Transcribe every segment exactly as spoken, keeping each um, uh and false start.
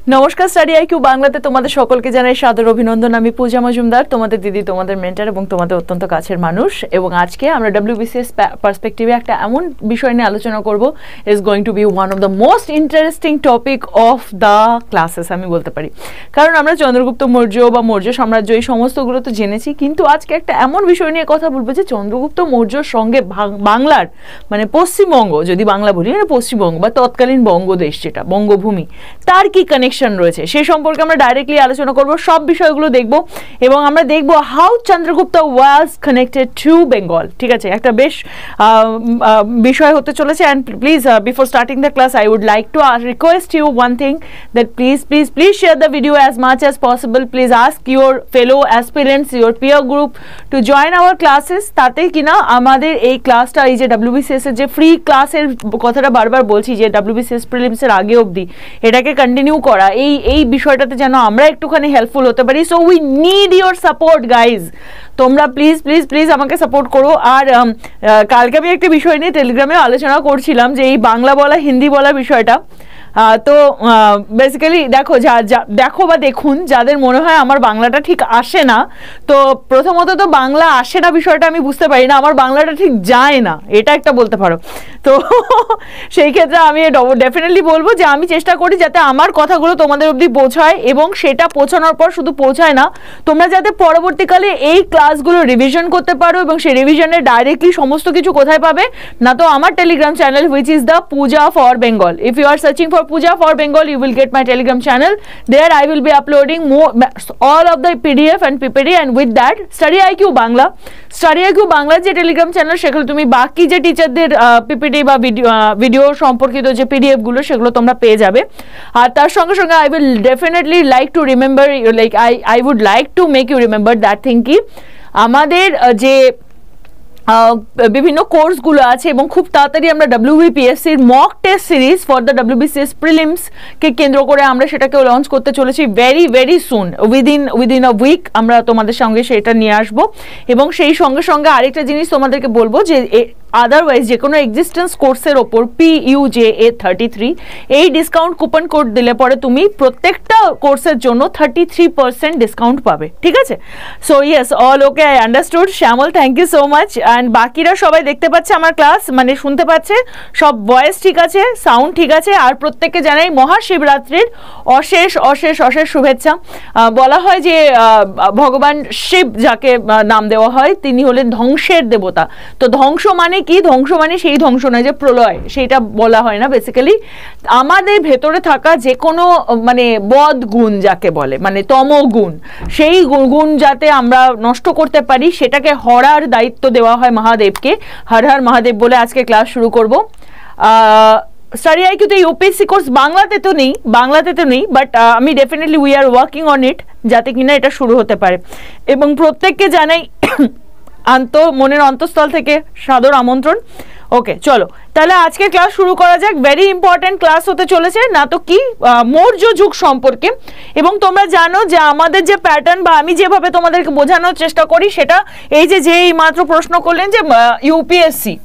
নমস্কার study IQ বাংলাতে তোমাদের সকলকে জানাই সাদর অভিনন্দন। আমি পূজা মজুমদার, তোমাদের দিদি, তোমাদের মেন্টর এবং তোমাদের অত্যন্ত কাছের মানুষ। এবং আজকে আমরা ডব্লিউবিসিএস পার্সপেক্টিভে একটা এমন বিষয় নিয়ে আলোচনা করব is going to be one of the most interesting topic of the classes আমি বলতে পারি। কারণ আমরা চন্দ্রগুপ্ত মৌর্য বা মৌর্য সাম্রাজ্য এই সমস্তগুলো তো জেনেছি, কিন্তু আজকে একটা এমন বিষয় নিয়ে কথা বলবো যে চন্দ্রগুপ্ত মৌর্যর সঙ্গে বাংলার মানে পশ্চিমবঙ্গ, যদি বাংলা বলি মানে পশ্চিমবঙ্গ বা তৎকালীন বঙ্গদেশ যেটা বঙ্গভূমি, তার কি কানেকশন রয়েছে সে সম্পর্কে আমরা ডাইরেক্টলি আলোচনা করব। সব বিষয়গুলো দেখব এবং আমরা দেখব how Chandragupta was connected to Bengal. ঠিক আছে, একটা বেশ বিষয় হতে চলেছে। And please before starting the class I would like to request you one thing, that please please please share the video as much as possible. Please ask your fellow aspirants, your peer group to join our classes. তাতে কিনা আমাদের এই ক্লাসটা, এই যে WBCS এর যে free ক্লাসের কথাটা বারবার বলছি, যে ডাব্লিউবিসিএস প্রিলিমসের আগে অবধি এটাকে কন্টিনিউ করা, এই এই বিষয়টাতে যেন আমরা একটুখানি হেল্পফুল হতে পারি। So we need your support guys. তোমরা প্লিজ প্লিজ প্লিজ আমাকে সাপোর্ট করো। আর কালকে আমি একটা বিষয় নিয়ে টেলিগ্রামে আলোচনা করছিলাম, যে এই বাংলা বলা হিন্দি বলা বিষয়টা। তো বেসিক্যালি দেখো, যা দেখো বা দেখুন যাদের মনে হয় আমার বাংলাটা ঠিক আসে না, তো প্রথমত তো বাংলা আসে না বিষয়টা আমি বুঝতে পারি না, আমার বাংলাটা ঠিক যায় না, এটা একটা বলতে পারো। তো সেই ক্ষেত্রে আমি ডেফিনেটলি বলবো যে আমি চেষ্টা করি যাতে আমার কথাগুলো তোমাদের অবধি পৌঁছায়, এবং সেটা পৌঁছানোর পর শুধু পৌঁছায় না, তোমরা যাতে পরবর্তীকালে এই ক্লাসগুলো রিভিশন করতে পারো, এবং সেই রিভিশনে ডাইরেক্টলি সমস্ত কিছু কোথায় পাবে না, তো আমার Telegram channel which is the Puja for Bengal. If you are searching for Puja for Bengal, you will get my Telegram channel. There I will be uploading more, all of the P D F and P P T, and with that Study I Q Bangla, Study I Q Bangla যে Telegram channel, সেগুলো তুমি বাকি যে টিচারদের PPT বা video video সম্পর্কিত যে PDF গুলো সেগুলো তোমরা পেয়ে যাবে। আর তার সঙ্গে সঙ্গে I will definitely like to remember, like I I would like to make you remember that thing কি আমাদের যে বিভিন্ন কোর্সগুলো আছে, এবং খুব তাড়াতাড়ি আমরা ডব্লিউবিপিএসসির mock test series for the WBCS প্রিলিমসকে কেন্দ্র করে আমরা সেটাকেও লঞ্চ করতে চলেছি very very soon, within within a week আমরা তোমাদের সঙ্গে সেটা নিয়ে আসবো। এবং সেই সঙ্গে সঙ্গে আরেকটা জিনিস তোমাদেরকে বলবো, যে আদারওয়াইজ যে কোনো এক্সিস্টেন্স কোর্সের ওপর P U J A thirty three এই ডিসকাউন্ট কুপন কোড দিলে পরে তুমি প্রত্যেকটা কোর্সের জন্য থার্টি থ্রি পার্সেন্ট ডিসকাউন্ট পাবে। ঠিক আছে, so yes all okay, I understood. Shyamal, thank you so much. And বাকিরা সবাই দেখতে পাচ্ছে আমার ক্লাস, মানে শুনতে পাচ্ছে, সব ভয়েস ঠিক আছে, সাউন্ড ঠিক আছে। আর প্রত্যেককে জানাই মহাশিবরাত্রির অশেষ অশেষ অশেষ শুভেচ্ছা। বলা হয় যে ভগবান শিব যাকে নাম দেওয়া হয়, তিনি হলেন ধ্বংসের দেবতা। তো ধ্বংস মানে কি? ধ্বংস মানে সেই ধ্বংস নয় যে প্রলয়, সেইটা বলা হয় না। বেসিক্যালি আমাদের ভেতরে থাকা যে কোনো মানে বদ গুণ যাকে বলে, মানে তমগুণ, সেই গুণ যাতে আমরা নষ্ট করতে পারি সেটাকে হরার দায়িত্ব দেওয়া হয় মহাদেবকে। হর হর মহাদেব বলে আজকে ক্লাস শুরু করব। স্টাডি আইকিউতে ইউপিএসসি কোর্স বাংলাতে তো নেই, বাংলাতে তো নেই, বাট আমি definitely we are working on it, যাতে কিনা এটা শুরু হতে পারে। এবং প্রত্যেককে জানাই আন্ত মনের অন্তঃস্থল থেকে সাদর আমন্ত্রণ। ওকে, চলো তাহলে আজকে ক্লাস শুরু করা যাক। ভেরি ইম্পর্টেন্ট ক্লাস হতে চলেছে, না তো কি মৌর্য যুগ সম্পর্কে। এবং তোমরা জানো যে আমাদের যে প্যাটার্ন বা আমি যেভাবে তোমাদেরকে বোঝানোর চেষ্টা করি, সেটা এই যে যে মাত্র প্রশ্ন করলেন যে ইউপিএসসি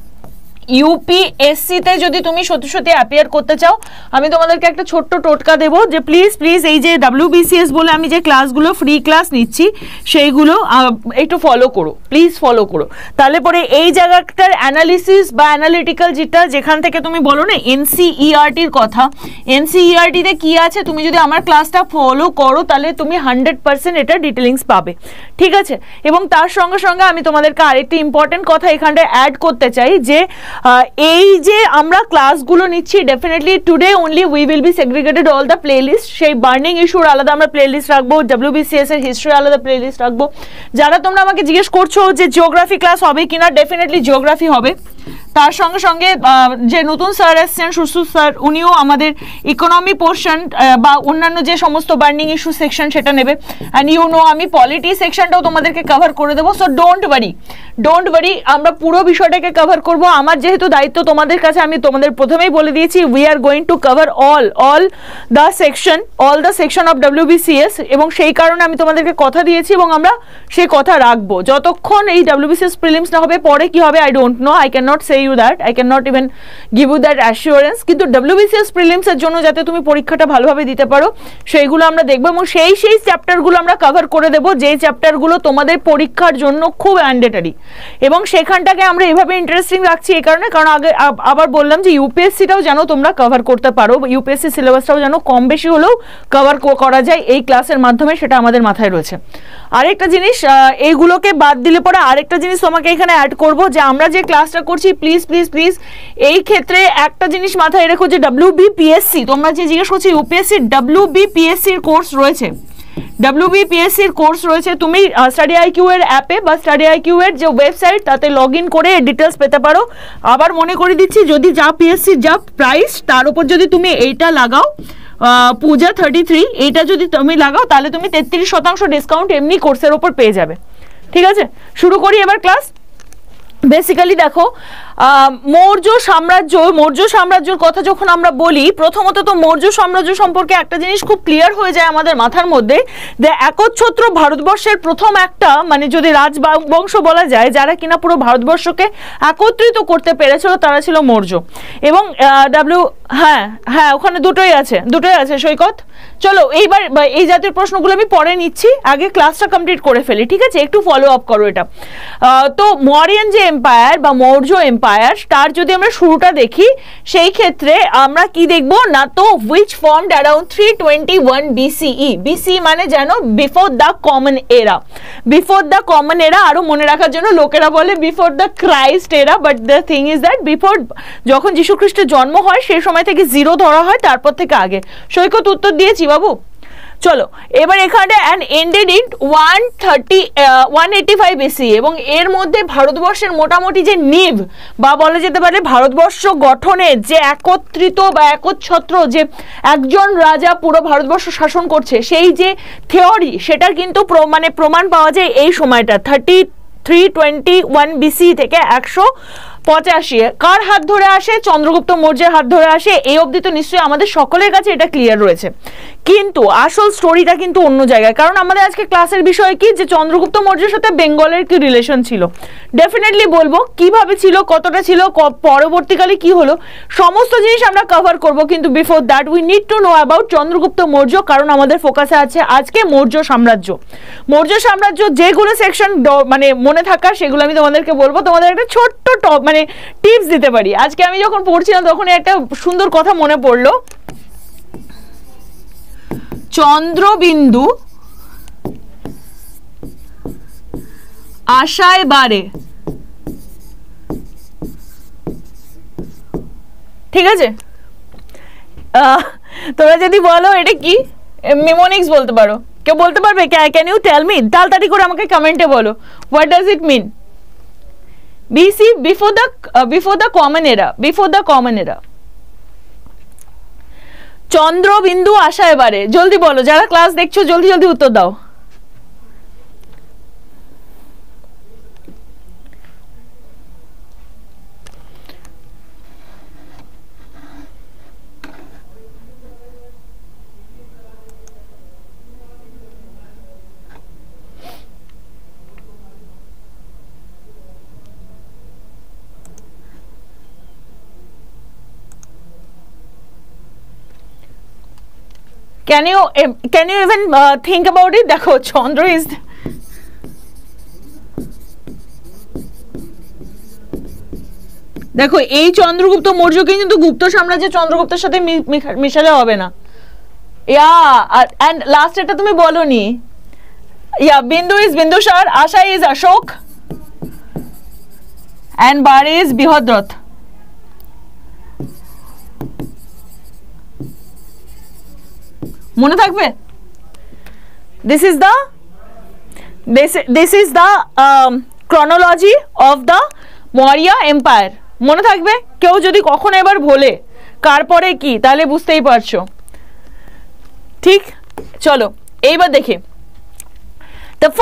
ইউপিএসসিতে যদি তুমি সত্যি সত্যি অ্যাপিয়ার করতে চাও, আমি তোমাদেরকে একটা ছোট্ট টোটকা দেবো, যে প্লিজ প্লিজ এই যে ডাব্লিউবিসিএস বলে আমি যে ক্লাসগুলো ফ্রি ক্লাস নিচ্ছি সেইগুলো একটু ফলো করো, প্লিজ ফলো করো। তাহলে পরে এই জায়গাটার অ্যানালিসিস বা অ্যানালিটিক্যাল যেটা, যেখান থেকে তুমি বলো না এনসিইআরটির কথা, এনসিইআরটিতে কি আছে, তুমি যদি আমার ক্লাসটা ফলো করো তাহলে তুমি হান্ড্রেড পার্সেন্ট এটা ডিটেলিংস পাবে। ঠিক আছে, এবং তার সঙ্গে সঙ্গে আমি তোমাদেরকে আরেকটি ইম্পর্টেন্ট কথা এখানটায় অ্যাড করতে চাই, যে এই যে আমরা ক্লাসগুলো নিচ্ছি, definitely today only we will be segregated all the playlist. সেই বার্নিং ইস্যুর আলাদা আমরা প্লেলিস্ট রাখবো, ডব্লিউবিসিএস এর হিস্ট্রি আলাদা প্লেলিস্ট রাখবো। যারা তোমরা আমাকে জিজ্ঞেস করছো যে জিওগ্রাফি ক্লাস হবে কিনা, ডেফিনেটলি জিওগ্রাফি হবে। তার সঙ্গে সঙ্গে যে নতুন স্যার এসছেন সুসু স্যার, উনিও আমাদের ইকোনমি পোর্শন বা অন্যান্য যে সমস্ত বার্নিং ইস্যু সেকশন সেটা নেবে। অ্যান্ড ইউ নো আমি পলিটি সেকশনটাও তোমাদেরকে কভার করে দেবো। So don't worry, don't worry, আমরা পুরো বিষয়টাকে কভার করব। আমার যেহেতু দায়িত্ব তোমাদের কাছে, আমি তোমাদের প্রথমেই বলে দিয়েছি we are going to cover all all the section all the section of ডব্লিউবিসিএস, এবং সেই কারণে আমি তোমাদেরকে কথা দিয়েছি এবং আমরা সেই কথা রাখবো যতক্ষণ এই ডব্লিউবিসিএস প্রিলিমস না হবে। পরে কি হবে I don't know, I can not say you that, I can not even give you that assurance, কিন্তু ডব্লিউবিসিএস প্রিলিমসের জন্য যাতে তুমি পরীক্ষাটা ভালোভাবে দিতে পারো সেইগুলো আমরা দেখবো, এবং সেই সেই চ্যাপ্টারগুলো আমরা কভার করে দেবো যেই চ্যাপ্টারগুলো তোমাদের পরীক্ষার জন্য খুব ম্যান্ডেটারি, এবং সেখানটাকে আমরা এভাবে ইন্টারেস্টিং রাখছি এই কারণে, কারণ আগে আবার বললাম যে ইউপিএসসিটাও যেন তোমরা কভার করতে পারো, ইউপিএসসি সিলেবাসটাও যেন কম বেশি হলেও কভার করা যায় এই ক্লাসের মাধ্যমে, সেটা আমাদের মাথায় রয়েছে। আরেকটা জিনিস, এইগুলোকে বাদ দিলে পরে আরেকটা জিনিস তোমাকে এখানে অ্যাড করবো, যে আমরা যে ক্লাসটা করছি প্লিজ প্লিজ প্লিজ এই ক্ষেত্রে একটা জিনিস মাথায় রেখো, যে ডাব্লিউবিপিএসসি তোমরা যে জিজ্ঞেস করছো ইউপিএসসি ডাব্লিউবিপিএসসির কোর্স রয়েছে, ডাব্লিউবিপিএসসির কোর্স রয়েছে, তুমি স্টাডি আইকিউ এর অ্যাপে বা স্টাডি আইকিউ এর যে ওয়েবসাইট তাতে লগ ইন করে ডিটেলস পেতে পারো। আবার মনে করে দিচ্ছি, যদি যা পিএসসির যা প্রাইস তার উপর যদি তুমি এইটা লাগাও পূজা থার্টি থ্রি এইটা যদি তুমি লাগাও তাহলে তুমি তেত্রিশ শতাংশ ডিসকাউন্ট এমনি কোর্সের ওপর পেয়ে যাবে। ঠিক আছে, শুরু করি এবার ক্লাস। বেসিক্যালি দেখো, মৌর্য সাম্রাজ্য, মৌর্য সাম্রাজ্যের কথা যখন আমরা বলি, প্রথমত তো মৌর্য সাম্রাজ্য সম্পর্কে একটা জিনিস খুব ক্লিয়ার হয়ে যায় আমাদের মাথার মধ্যে, যে একচ্ছত্র ভারতবর্ষের প্রথম একটা মানে যদি রাজবংশ বলা যায় যারা কিনা পুরো ভারতবর্ষকে একত্রিত করতে পেরেছিল তারা ছিল মৌর্য। এবং ডাব্লিউ হ্যাঁ হ্যাঁ ওখানে দুটোই আছে, দুটোই আছে সৈকত। চলো এইবার এই জাতীয় প্রশ্নগুলো আমি পরে নিচ্ছি, আগে ক্লাসটা কমপ্লিট করে ফেলি, ঠিক আছে? একটু ফলো আপ করো এটা। তো মৌরিয়ান যে এম্পায়ার বা মৌর্য এম্পায়ার, তার যদি আমরা শুরুটা দেখি সেই ক্ষেত্রে আমরা কি দেখব না, তো which formed around three twenty-one B C E, B C E মানে জানো before the common era, before the common era, আরো মনে রাখার জন্য লোকেরা বলে before the Christ era, but the thing is that before যখন যীশু খ্রিস্টের জন্ম হয় সেই সময় থেকে জিরো ধরা হয়, তারপর থেকে আগে। সৈকত উত্তর দিয়েছি বাবু। চলো এবার এখানে and ended in one thirty one eighty five BC, এবং এর মধ্যে ভারতবর্ষের মোটামুটি যে নিভ বা বলা যেতে পারে ভারতবর্ষ গঠনের যে একত্রিত বা একচ্ছত্র যে একজন রাজা পুরো ভারতবর্ষ শাসন করছে সেই যে থিওরি, সেটার কিন্তু মানে প্রমাণ পাওয়া যায় এই সময়টা thirty three twenty one BC থেকে একশো পঁচাশি। কার হাত ধরে আসে? চন্দ্রগুপ্ত মৌর্যের হাত ধরে আসে। এই অবধি তো নিশ্চয়ই আমাদের সকলের কাছে এটা ক্লিয়ার রয়েছে, কিন্তু আসল স্টোরিটা কিন্তু অন্য জায়গায়, কারণ আমাদের আজকে ক্লাসের বিষয় কি, যে চন্দ্রগুপ্ত মৌর্যের সাথে বেঙ্গলের কি রিলেশন ছিল। ডেফিনেটলি বলবো কিভাবে ছিল, কতটা ছিল, পরবর্তীকালে কি হলো, সমস্ত জিনিস আমরা কভার করব, কিন্তু before that we need to know about Chandragupta Maurya, কারণ আমাদের ফোকাসে আছে আজকে মৌর্য সাম্রাজ্য। মৌর্য সাম্রাজ্য যেগুলো সেকশন মানে মনে থাকার সেগুলো আমি তোমাদেরকে বলবো, তোমাদের একটা ছোট্ট টপ মানে টিপস দিতে পারি। আজকে আমি যখন পড়ছিলাম তখন একটা সুন্দর কথা মনে পড়লো, চন্দ্রবিন্দু আশায় বারে, ঠিক আছে? তোমরা যদি বলো এটা কি মেমোনিক্স বলতে পারো, কেউ বলতে পারবে? Can you tell me? তাড়াতাড়ি করে আমাকে কমেন্টে বলো, what does it mean? BC before the before the common era, before the common era. চন্দ্রবিন্দু আসা এবারে, জলদি বলো, যারা ক্লাস দেখছো জলদি জলদি উত্তর দাও। Can you um, can you even uh, think about it? দেখো চন্দ্র is দেখো এই চন্দ্রগুপ্ত মৌর্যকে কিন্তু গুপ্ত সাম্রাজ্যের চন্দ্রগুপ্তের সাথে মিশালে হবে না। ইয়া এন্ড লাস্ট এটা তুমি বলনি, yeah Bindu is Bindusara, Asha is Ashoka and বারে ইজ বৃহদ্রথ। মনে থাকবে? This is the this is the chronology of the Maurya empire. মনে থাকবে? কেউ যদি কখনো এবার বলে কার পরে কি, তাহলে বুঝতেই পারছো, ঠিক? চলো এইবার দেখি। The first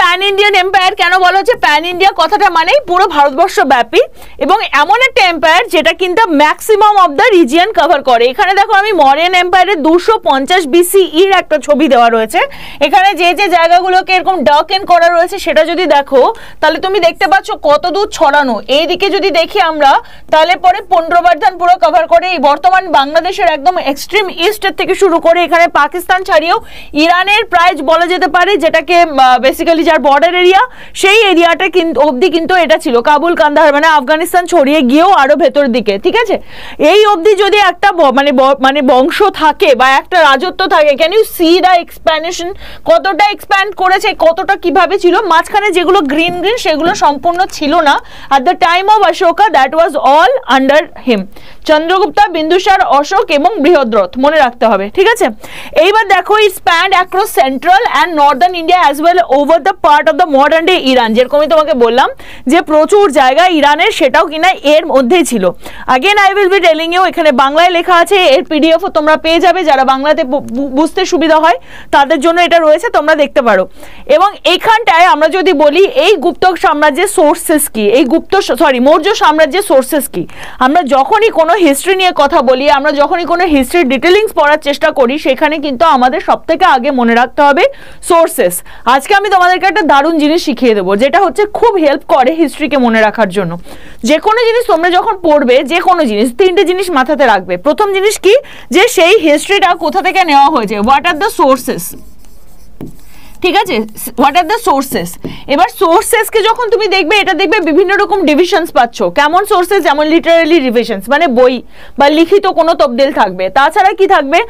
pan Indian empire কেন বলা হচ্ছে? প্যান ইন্ডিয়া কথাটা মানেই পুরো ভারতবর্ষ ব্যাপী এবং এমন একটা এম্পায়ার যেটা কিন্তু maximum of the region cover করে। এখানে দেখো আমি মরিয়ান এম্পায়ারের দুশো পঞ্চাশ বিসি এর একটা ছবি দেওয়া রয়েছে। এখানে যে যে জায়গাগুলোকে এরকম ডার্ক এন করা রয়েছে সেটা যদি দেখো তাহলে তুমি দেখতে পাচ্ছ কত দূর ছড়ানো। এইদিকে যদি দেখি আমরা তাহলে পরে পুন্ড্রবর্ধন পুরো কভার করে এই বর্তমান বাংলাদেশের একদম এক্সট্রিম ইস্টের থেকে শুরু করে এখানে পাকিস্তান ছাড়িয়েও ইরানের প্রায় বলা যেতে পারে যেটাকে বেসিক্যালি যার বর্ডার এরিয়া সেই এরিয়াটা কিন্তু অবধি কিন্তু এটা ছিল কাবুল কান্দাহার মানে আফগানিস্তান ছড়িয়ে গিয়েও আরো ভেতর দিকে, ঠিক আছে। এই অবধি যদি একটা মানে মানে বংশ থাকে বা একটা রাজত্ব থাকে, can you see the expansion, কতটা এক্সপ্যান্ড করেছে, কতটা কিভাবে ছিল। মাঝখানে যেগুলো গ্রিন গ্রিন সেগুলো সম্পূর্ণ ছিল না at the time of Ashoka, that was all under him. Chandragupta, Bindusara, Ashok এবং বৃহদ্রথ মনে রাখতে হবে, ঠিক আছে। এইবার দেখো it spanned across central and northern India as well over the part of the modern day Iran, যেরকমই তোমাকে বললাম যে প্রচুর জায়গা ইরানের সেটাও কিনা এর মধ্যেই ছিল। Again I will be telling you, এখানে বাংলায় লেখা আছে, এর পিডিএফ ও তোমরা পেয়ে যাবে, যারা বাংলাতে বুঝতে সুবিধা হয় তাদের জন্য এটা রয়েছে, তোমরা দেখতে পারো। এবং এইখানটায় আমরা যদি বলি এই গুপ্ত সাম্রাজ্যের সোর্সেস কি, এই গুপ্ত সরি মৌর্য সাম্রাজ্যের সোর্সেস কি, আমরা যখনই কোনো হিস্ট্রি নিয়ে কথা বলি, আমরা যখনই কোনো হিস্ট্রির ডিটেলিংস পড়ার চেষ্টা করি, সেখানে কিন্তু আমাদের সব থেকে আগে মনে রাখতে হবে সোর্সেস। আজকে আমি তোমাদেরকে একটা দারুণ জিনিস শিখিয়ে দেবো যেটা হচ্ছে খুব হেল্প করে হিস্ট্রিকে মনে রাখার জন্য। যে কোনো জিনিস তোমরা যখন পড়বে, যে কোনো জিনিস তিনটে জিনিস মাথাতে রাখবে। প্রথম জিনিস কি, যে সেই হিস্ট্রিটা কোথা থেকে নেওয়া হয়েছে, হোয়াট আর দ্য সোর্সেস, ঠিক আছে, হোয়াট আর দ্য সোর্সেস। এবার সোর্সেসকে যখন তুমি দেখবে, এটা দেখবে বিভিন্ন রকম ডিভিশনস পাচ্ছ। কেমন সোর্সেস, যেমন লিটারারি ডিভিশনস মানে বই বা লিখিত কোনো তবদিল থাকবে, তাছাড়া কি থাকবে,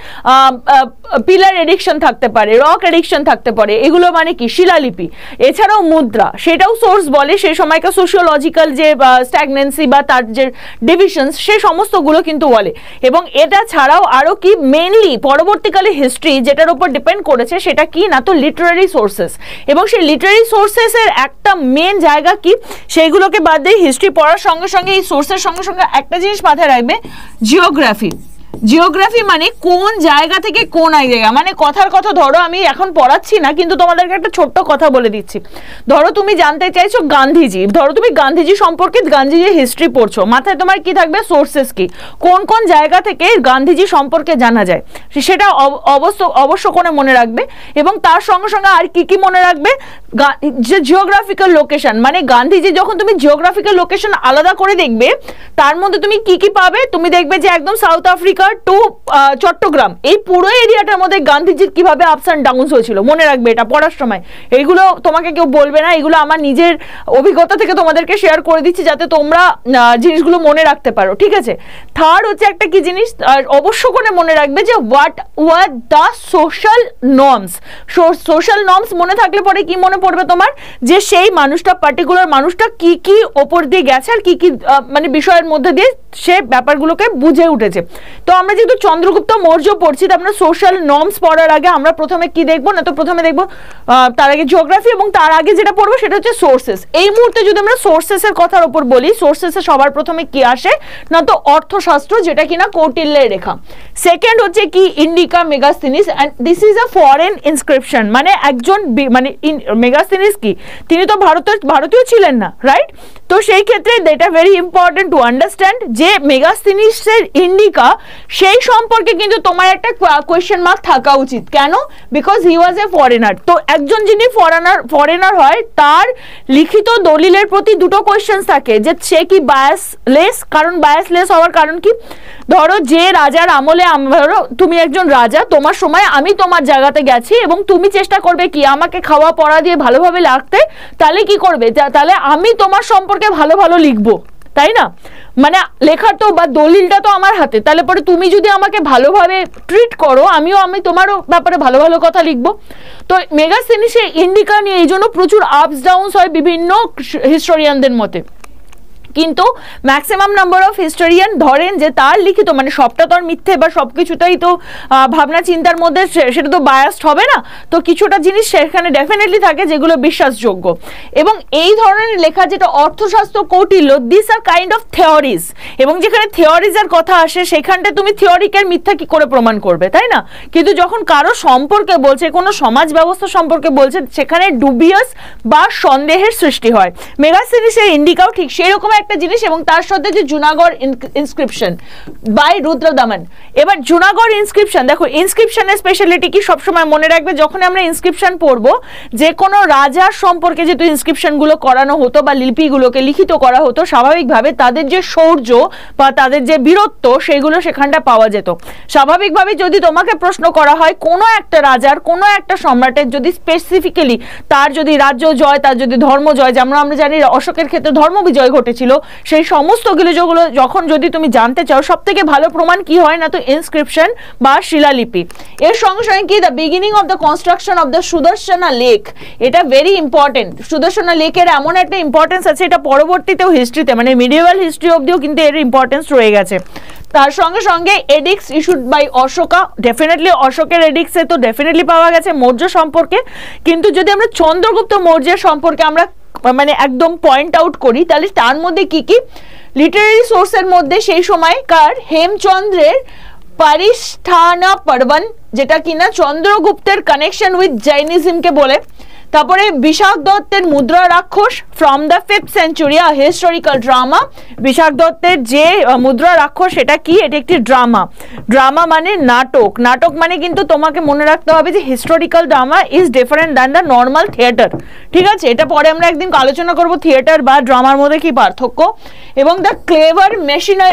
পিলার এডিকশন থাকতে পারে, রক এডিকশন থাকতে পারে, এগুলো মানে কি শিলালিপি, এছাড়াও মুদ্রা, সেটাও সোর্স বলে। সেই সময়কার সোশিওলজিক্যাল যে স্ট্যাগনেন্সি বা তার যে ডিভিশনস সে সমস্তগুলো কিন্তু বলে। এবং এটা ছাড়াও আরও কি, মেনলি পরবর্তীকালে হিস্ট্রি যেটার উপর ডিপেন্ড করেছে সেটা কি না, তো লিটারারি সোর্সেস। এবং সেই লিটারারি সোর্সেস এর একটা মেন জায়গা কি, সেইগুলোকে বাদ দিয়ে হিস্ট্রি পড়ার সঙ্গে সঙ্গে এই সোর্সের সঙ্গে সঙ্গে একটা জিনিস মাথায় রাখবে, জিওগ্রাফি। জিওগ্রাফি মানে কোন জায়গা থেকে কোন জায়গা, মানে কথার কথা ধরো আমি এখন পড়াচ্ছি না কিন্তু তোমাদেরকে একটা ছোট্ট কথা বলে দিচ্ছি। ধরো তুমি জানতে চাইছো গান্ধীজি, ধরো তুমি গান্ধীজি সম্পর্কে গান্ধীজির হিস্ট্রি পড়ছো, মাথায় তোমার কি থাকবে, সোর্সেস কি, কোন কোন জায়গা থেকে গান্ধীজি সম্পর্কে জানা যায় সেটা অবশ্য অবশ্য করে মনে রাখবে। এবং তার সঙ্গে সঙ্গে আর কি কি মনে রাখবে, যে জিওগ্রাফিক্যাল লোকেশন, মানে গান্ধীজি যখন তুমি জিওগ্রাফিক্যাল লোকেশন আলাদা করে দেখবে তার মধ্যে তুমি কি কি পাবে, তুমি দেখবে যে একদম সাউথ আফ্রিকা টু চট্টগ্রাম এই পুরো এরিয়াটার মধ্যে গান্ধীজির কিভাবে আপস অ্যান্ড ডাউনস হয়েছিল, মনে রাখবে এটা পড়ার সময়। এইগুলো তোমাকে কেউ বলবে না, এগুলো আমার নিজের অভিজ্ঞতা থেকে তোমাদেরকে শেয়ার করে দিচ্ছি যাতে তোমরা জিনিসগুলো মনে রাখতে পারো, ঠিক আছে। থার্ড হচ্ছে একটা কি জিনিস অবশ্য করে মনে রাখবে, যে what were the social norms. Social norms মনে থাকলে পরে কি মনে পড়বে তোমার, যে সেই মানুষটা পার্টিকুলার মানুষটা কি কি ওপর দিয়ে গেছে আর কি কি মানে বিষয়ের মধ্যে দিয়ে সে ব্যাপারগুলোকে বুঝে উঠেছে। তো আমরা যেহেতু চন্দ্রগুপ্ত মৌর্য পড়ছি, তো আমরা সোশ্যাল নর্মস পড়ার আগে আমরা প্রথমে কি দেখবো না, তো প্রথমে দেখবো তার আগে জিওগ্রাফি এবং তার আগে যেটা পড়বো সেটা হচ্ছে সোর্সেস। এই মুহূর্তে যদি আমরা সোর্সেসের কথার উপর বলি, সোর্সেসে সবার প্রথমে কি আসে না, তো অর্থশাস্ত্র, যেটা কিনা কৌটিল্যের রেখা। সেকেন্ড হচ্ছে কি, Indica Megasthenes, and this is a foreign inscription, মানে একজন মানে মেগাস্থিনিস কি, তিনি তো ভারতের ভারতীয় ছিলেন না, রাইট। তো সেই ক্ষেত্রে এটা ভেরি ইম্পর্টেন্ট টু আন্ডারস্ট্যান্ড যে মেগাস্থিনিসের ইন্ডিকা, সেই সম্পর্কে কিন্তু তোমার একটা কোয়েশ্চেন মার্ক থাকা উচিত। কেন? Because he was a foreigner. তো একজন যিনি ফরেনার ফরেনার হয় তার লিখিত দলিলের প্রতি দুটো কোয়েশ্চেন থাকে, যে সে কি বায়াসলেস, কারণ বায়াসলেস হওয়ার কারণ কি, ধরো যে রাজার আমলে, ধরো তুমি একজন রাজা, তোমার সময় আমি তোমার জায়গাতে গেছি এবং তুমি চেষ্টা করবে কি আমাকে খাওয়া পড়া দিয়ে ভালোভাবে রাখতে, তাহলে কি করবে, তাহলে আমি তোমার সম্পর্কে ভালো ভালো লিখবো, তাই না, মানে লেখার তো বা দলিলটা তো আমার হাতে, তাহলে পরে তুমি যদি আমাকে ভালোভাবে ট্রিট করো, আমিও আমি তোমারও ব্যাপারে ভালো ভালো কথা লিখবো। তো মেগাস্থিনিসের ইন্ডিকা নিয়ে এই জন্য প্রচুর আপস ডাউনস হয় বিভিন্ন হিস্টোরিয়ানদের মতে। কিন্তু ম্যাক্সিমাম নাম্বার অফ হিস্টোরিয়ান ধরেন যে তার লিখিত মানে সবটা তো আর মিথ্যে বা সবকিছুটাই তো ভাবনা চিন্তার মধ্যে সেটা তো বায়াসড হবে না, তো কিছুটা জিনিস সেখানে ডেফিনেটলি থাকে যেগুলো বিশ্বাসযোগ্য। এবং এই ধরনের লেখা যেটা Arthashastra Kautilya, this are kind of theories, এবং যেখানে থিওরিজের কথা আসে সেখানটা তুমি থিওরিকের মিথ্যা কি করে প্রমাণ করবে, তাই না? কিন্তু যখন কারো সম্পর্কে বলছে, কোনো সমাজ ব্যবস্থা সম্পর্কে বলছে, সেখানে ডুবিয়াস বা সন্দেহের সৃষ্টি হয়। মেগা সিরিজের ইন্ডিকাও ঠিক সেই রকম একটা জিনিস, এবং তার সাথে যে Junagadh inscription by Rudradaman. এবার জুনাগড় ইনস্ক্রিপশন, দেখো ইনস্ক্রিপশনের স্পেশালিটি কি সবসময় মনে রাখবে, যখন আমরা ইনস্ক্রিপশন পড়বো যে কোনো রাজার সম্পর্কে যেহেতু ইনস্ক্রিপশনগুলো করানো হতো বা লিপিগুলোকে লিখিত করা হতো, স্বাভাবিকভাবে তাদের যে শৌর্য বা তাদের যে বীরত্ব সেগুলো সেখানটা পাওয়া যেত। স্বাভাবিকভাবে যদি তোমাকে প্রশ্ন করা হয় কোনো একটা রাজার, কোনো একটা সম্রাটের যদি স্পেসিফিক্যালি তার যদি রাজ্য জয়, তার যদি ধর্ম জয়, যেমন আমরা জানি অশোকের ক্ষেত্রে ধর্ম বিজয় ঘটেছিল, সেই সমস্তগুলো যেগুলো যখন যদি তুমি জানতে চাও, সব থেকে ভালো প্রমাণ কি হয় না তো ইনস্ক্রিপশন বা শিলালিপি। এর সঙ্গে সঙ্গে কি the beginning of the construction of the Sudarshana lake, এটা ভেরি ইম্পর্টেন্ট। সুদর্শনা লেকের এমন একটা ইম্পর্টেন্স আছে, এটা পরবর্তীতেও হিস্ট্রিতে মানে মিডিয়েভাল হিস্ট্রি অবধিও কিন্তু এর ইম্পর্টেন্স রয়ে গেছে। তার সঙ্গে সঙ্গে edicts issued by Ashoka, definitely অশোকের এডিক্সে তো ডেফিনেটলি পাওয়া গেছে মৌর্য সম্পর্কে। কিন্তু যদি আমরা চন্দ্রগুপ্ত মৌর্যের সম্পর্কে আমরা মানে একদম পয়েন্ট আউট করি, তাহলে তার মধ্যে কি কি লিটারারি সোর্সের মধ্যে সেই সময়কার হেমচন্দ্রের পারিষ্ঠানা পর্বন, যেটা কিনা চন্দ্রগুপ্তের কানেকশন উইথ জৈনিজমকে বলে। তারপরে বিশাখ দত্তের Mudrarakshasa from the fifth century, historical drama. বিশাখ দত্তের যে মুদ্রা রাক্ষস এটা কি, এটা একটি ড্রামা। ড্রামা মানে নাটক, নাটক মানে কিন্তু তোমাকে মনে রাখতে হবে যে historical drama is different than the normal theatre, ঠিক আছে? এটা পরে আমরা একদিন আলোচনা করব থিয়েটার বা ড্রামার মধ্যে কি পার্থক্য। এবং the clever machinery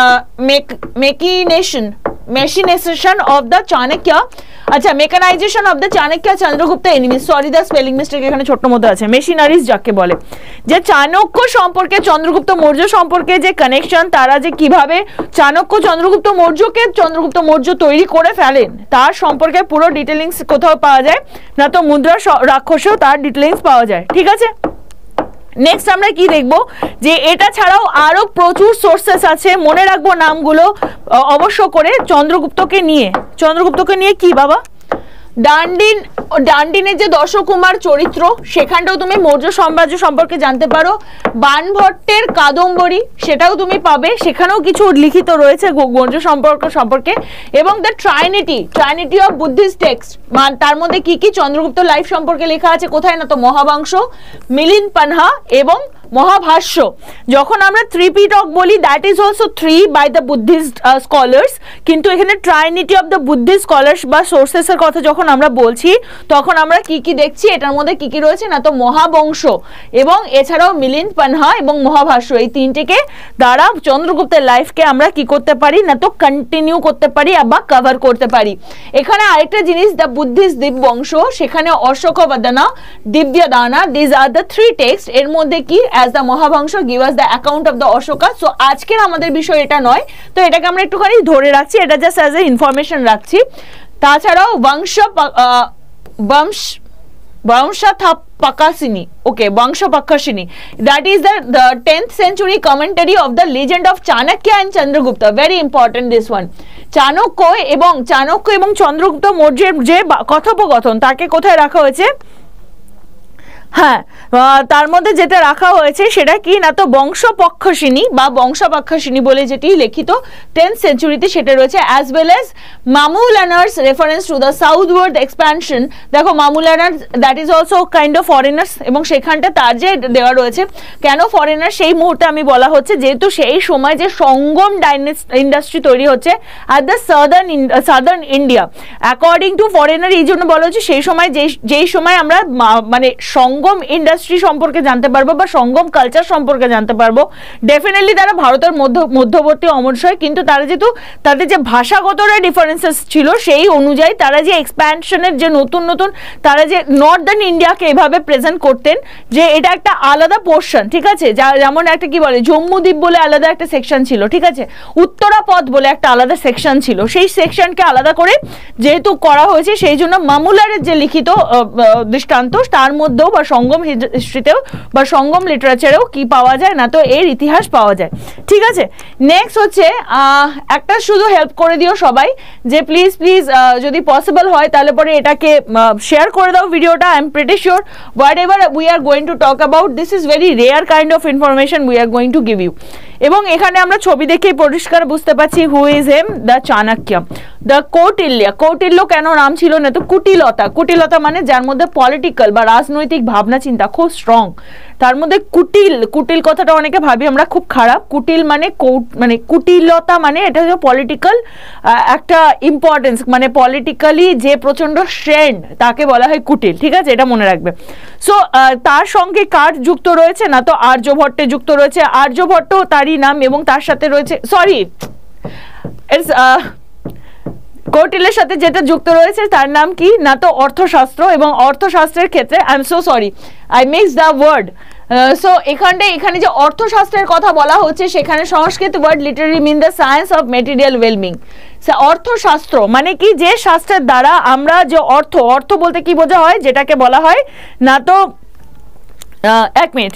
machination machination of the Chanakya, আচ্ছা mechanization of the Chanakya Chandragupta enemy, sorry the spelling mistake এখানে ছোট্ট মধ্যে আছে, মেশিনারিজ যাকে বলে, যে চাণক্য সম্পর্কে চন্দ্রগুপ্ত মৌর্য সম্পর্কে যে কানেকশন, তারা যে কিভাবে চাণক্য চন্দ্রগুপ্ত মৌর্যকে চন্দ্রগুপ্ত মৌর্য তৈরি করে ফেলেন তার সম্পর্কে পুরো ডিটেলিংস কোথাও পাওয়া যায় না, তো মুদ্রা রাক্ষসেও তার ডিটেলিংস পাওয়া যায়, ঠিক আছে? নেক্সট আমরা কি দেখব, যে এটা ছাড়াও আরো প্রচুর সোর্সেস আছে, মনে রাখবো নামগুলো অবশ্য করে। চন্দ্রগুপ্তকে নিয়ে, চন্দ্রগুপ্তকে নিয়ে কি বাবা, ডান্ডিন, ডান্ডিনের যে দশকুমার চরিত্র সেখানটাও তুমি মৌর্য সাম্রাজ্য সম্পর্কে জানতে পারো। বাণভট্টের কাদম্বরী সেটাও তুমি পাবে, সেখানেও কিছু লিখিত রয়েছে মৌর্য সম্পর্ক সম্পর্কে। এবং the trinity, trinity of Buddhist text, তার মধ্যে কি কি চন্দ্রগুপ্ত লাইফ সম্পর্কে লেখা আছে কোথায় না তো মহাবংশ, মিলিন্দ পানহা এবং মহাভাষ্য। যখন আমরা ত্রিপিটক বলি that is also three by the Buddhist scholars, কিন্তু এখানে trinity of the Buddhist scholars বা সোর্সেসের কথা যখন আমরা বলছি তখন আমরা কি কি দেখছি, এটার মধ্যে কি কি রয়েছে না তো মহাবংশ এবং এছাড়াও মিলিন্দ পানহা এবং মহাভাষ্য, এই তিনটেকে দ্বারা চন্দ্রগুপ্তের লাইফকে আমরা কি করতে পারি না তো কন্টিনিউ করতে পারি বা কভার করতে পারি। এখানে আরেকটা জিনিস, দ্য বুদ্ধিস্ট দিব্যবংশ, সেখানে Ashokavadana, Divyavadana, these are the three text. এর মধ্যে কি as the Mahavamsa give us the account of the Ashoka. So আজকের আমাদের বিষয় এটা নয়, তো এটাকে আমরা একটুখানি ধরে রাখছি, এটা জাস্ট অ্যাজ এ ইনফরমেশন রাখছি। তাছাড়াও Vamsa Vamsa Vamsatthappakasini, okay Vamsatthappakasini, that is the tenth century commentary of the legend of Chanakya and Chandragupta, very important this one. Chanakya এবং চাণক্য এবং চন্দ্রগুপ্ত মৌর্যের যে কথোপকথন তাকে কোথায় রাখা হয়েছে, হ্যাঁ তার মধ্যে যেটা রাখা হয়েছে সেটা কি না তো বংশপক্ষসিনী বা বংশপাক্ষসিনী বলে যেটি লিখিত টেন্থ সেঞ্চুরিতে সেটা রয়েছে, as well as Mamulanar's reference to the southward expansion. দেখো Mamulanar that is also kind of foreigners, এবং সেখানটা তার যে দেওয়া রয়েছে কেন ফরেনার সেই মুহূর্তে আমি বলা হচ্ছে যেহেতু সেই সময় যে সঙ্গম ইন্ডাস্ট্রি তৈরি হচ্ছে at the southern southern India, according to foreigner এই জন্য বলা হচ্ছে সেই সময় যেই যেই সময় আমরা মানে সঙ্গম ইন্ডাস্ট্রি সম্পর্কে জানতে পারবো বা সঙ্গম কালচার সম্পর্কে জানতে পারবো। ডেফিনেটলি তারা ভারতের মধ্য মধ্যবর্তী অমরশয়, কিন্তু তারা যেহেতু তাদের যে ভাষাগত ডিফারেন্সেস ছিল সেই অনুযায়ী তারা যে এক্সপ্যানশনের যে নতুন নতুন তারা যে নর্দার্ন ইন্ডিয়াকে এভাবে প্রেজেন্ট করতেন যে এটা একটা আলাদা পোর্শন, ঠিক আছে, যা যেমন একটা কি বলে জম্মুদ্বীপ বলে আলাদা একটা সেকশন ছিল, ঠিক আছে, উত্তরাপথ বলে একটা আলাদা সেকশন ছিল, সেই সেকশনকে আলাদা করে যেহেতু করা হয়েছে সেই জন্য মামুলারের যে লিখিত দৃষ্টান্ত তার মধ্যেও বা সঙ্গম হিস্ট্রিতেও বা সঙ্গম লিটারেচারেও কি পাওয়া যায় না তো এর ইতিহাস পাওয়া যায়। ঠিক আছে, নেক্সট হচ্ছে একটা শুধু হেল্প করে দিও সবাই যে প্লিজ প্লিজ যদি পসিবল হয় তাহলে পরে এটাকে শেয়ার করে দাও ভিডিওটা। I am pretty sure whatever we are going to talk about this is very rare kind of information we are going to give you. এবং এখানে আমরা ছবি দেখেই পরিষ্কার বুঝতে পারছি who is him, the Chanakya, the Kautilya. Kautilya কেন নাম ছিল না তো কুটিলতা। কুটিলতা মানে যার মধ্যে পলিটিক্যাল বা রাজনৈতিক ভাবনা চিন্তা খুব স্ট্রং, তার মধ্যে কুটিল, কুটিল কথাটা অনেকে ভাবি আমরা খুব খারাপ। কুটিল মানে মানে কুটিলতা মানে এটা হচ্ছে পলিটিক্যাল একটা ইম্পর্টেন্স, মানে পলিটিক্যালি যে প্রচন্ড স্ট্রেন্ড তাকে বলা হয় কুটিল। ঠিক আছে, এটা মনে রাখবে। সো তার সঙ্গে কার যুক্ত রয়েছে না তো আর্যভট্টে যুক্ত রয়েছে, আর্যভট্ট তারই নাম, এবং তার সাথে রয়েছে সরি ইটস কৌটিল্যের সাথে যেটা যুক্ত রয়েছে তার নাম কি না তো অর্থশাস্ত্র। এবং অর্থশাস্ত্রের ক্ষেত্রে I am so sorry I mix the word. So এখানটায় এখানে যে অর্থশাস্ত্রের কথা বলা হচ্ছে সেখানে Sanskrit word literally mean the science of material wellbeing. Arthashastra মানে কি যে শাস্ত্রের দ্বারা আমরা যে অর্থ, অর্থ বলতে কি বোঝা হয় যেটাকে বলা হয় না তো এক minute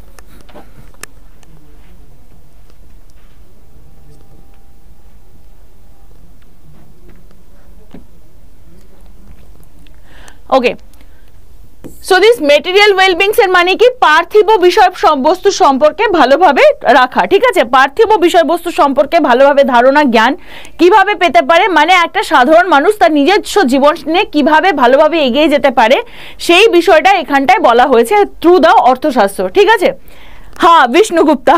okay. So this material wellbeings এর মানে কি পার্থিব বিষয় বস্তু সম্পর্কে ভালোভাবে রাখা। ঠিক আছে, পার্থিব বিষয়বস্তু সম্পর্কে ভালোভাবে ধারণা জ্ঞান কিভাবে পেতে পারে, মানে একটা সাধারণ মানুষ তার নিজস্ব জীবনে কিভাবে ভালোভাবে এগিয়ে যেতে পারে সেই বিষয়টা এখানটায় বলা হয়েছে থ্রু দ্য অর্থশাস্ত্র। ঠিক আছে, হ্যাঁ বিষ্ণুগুপ্তা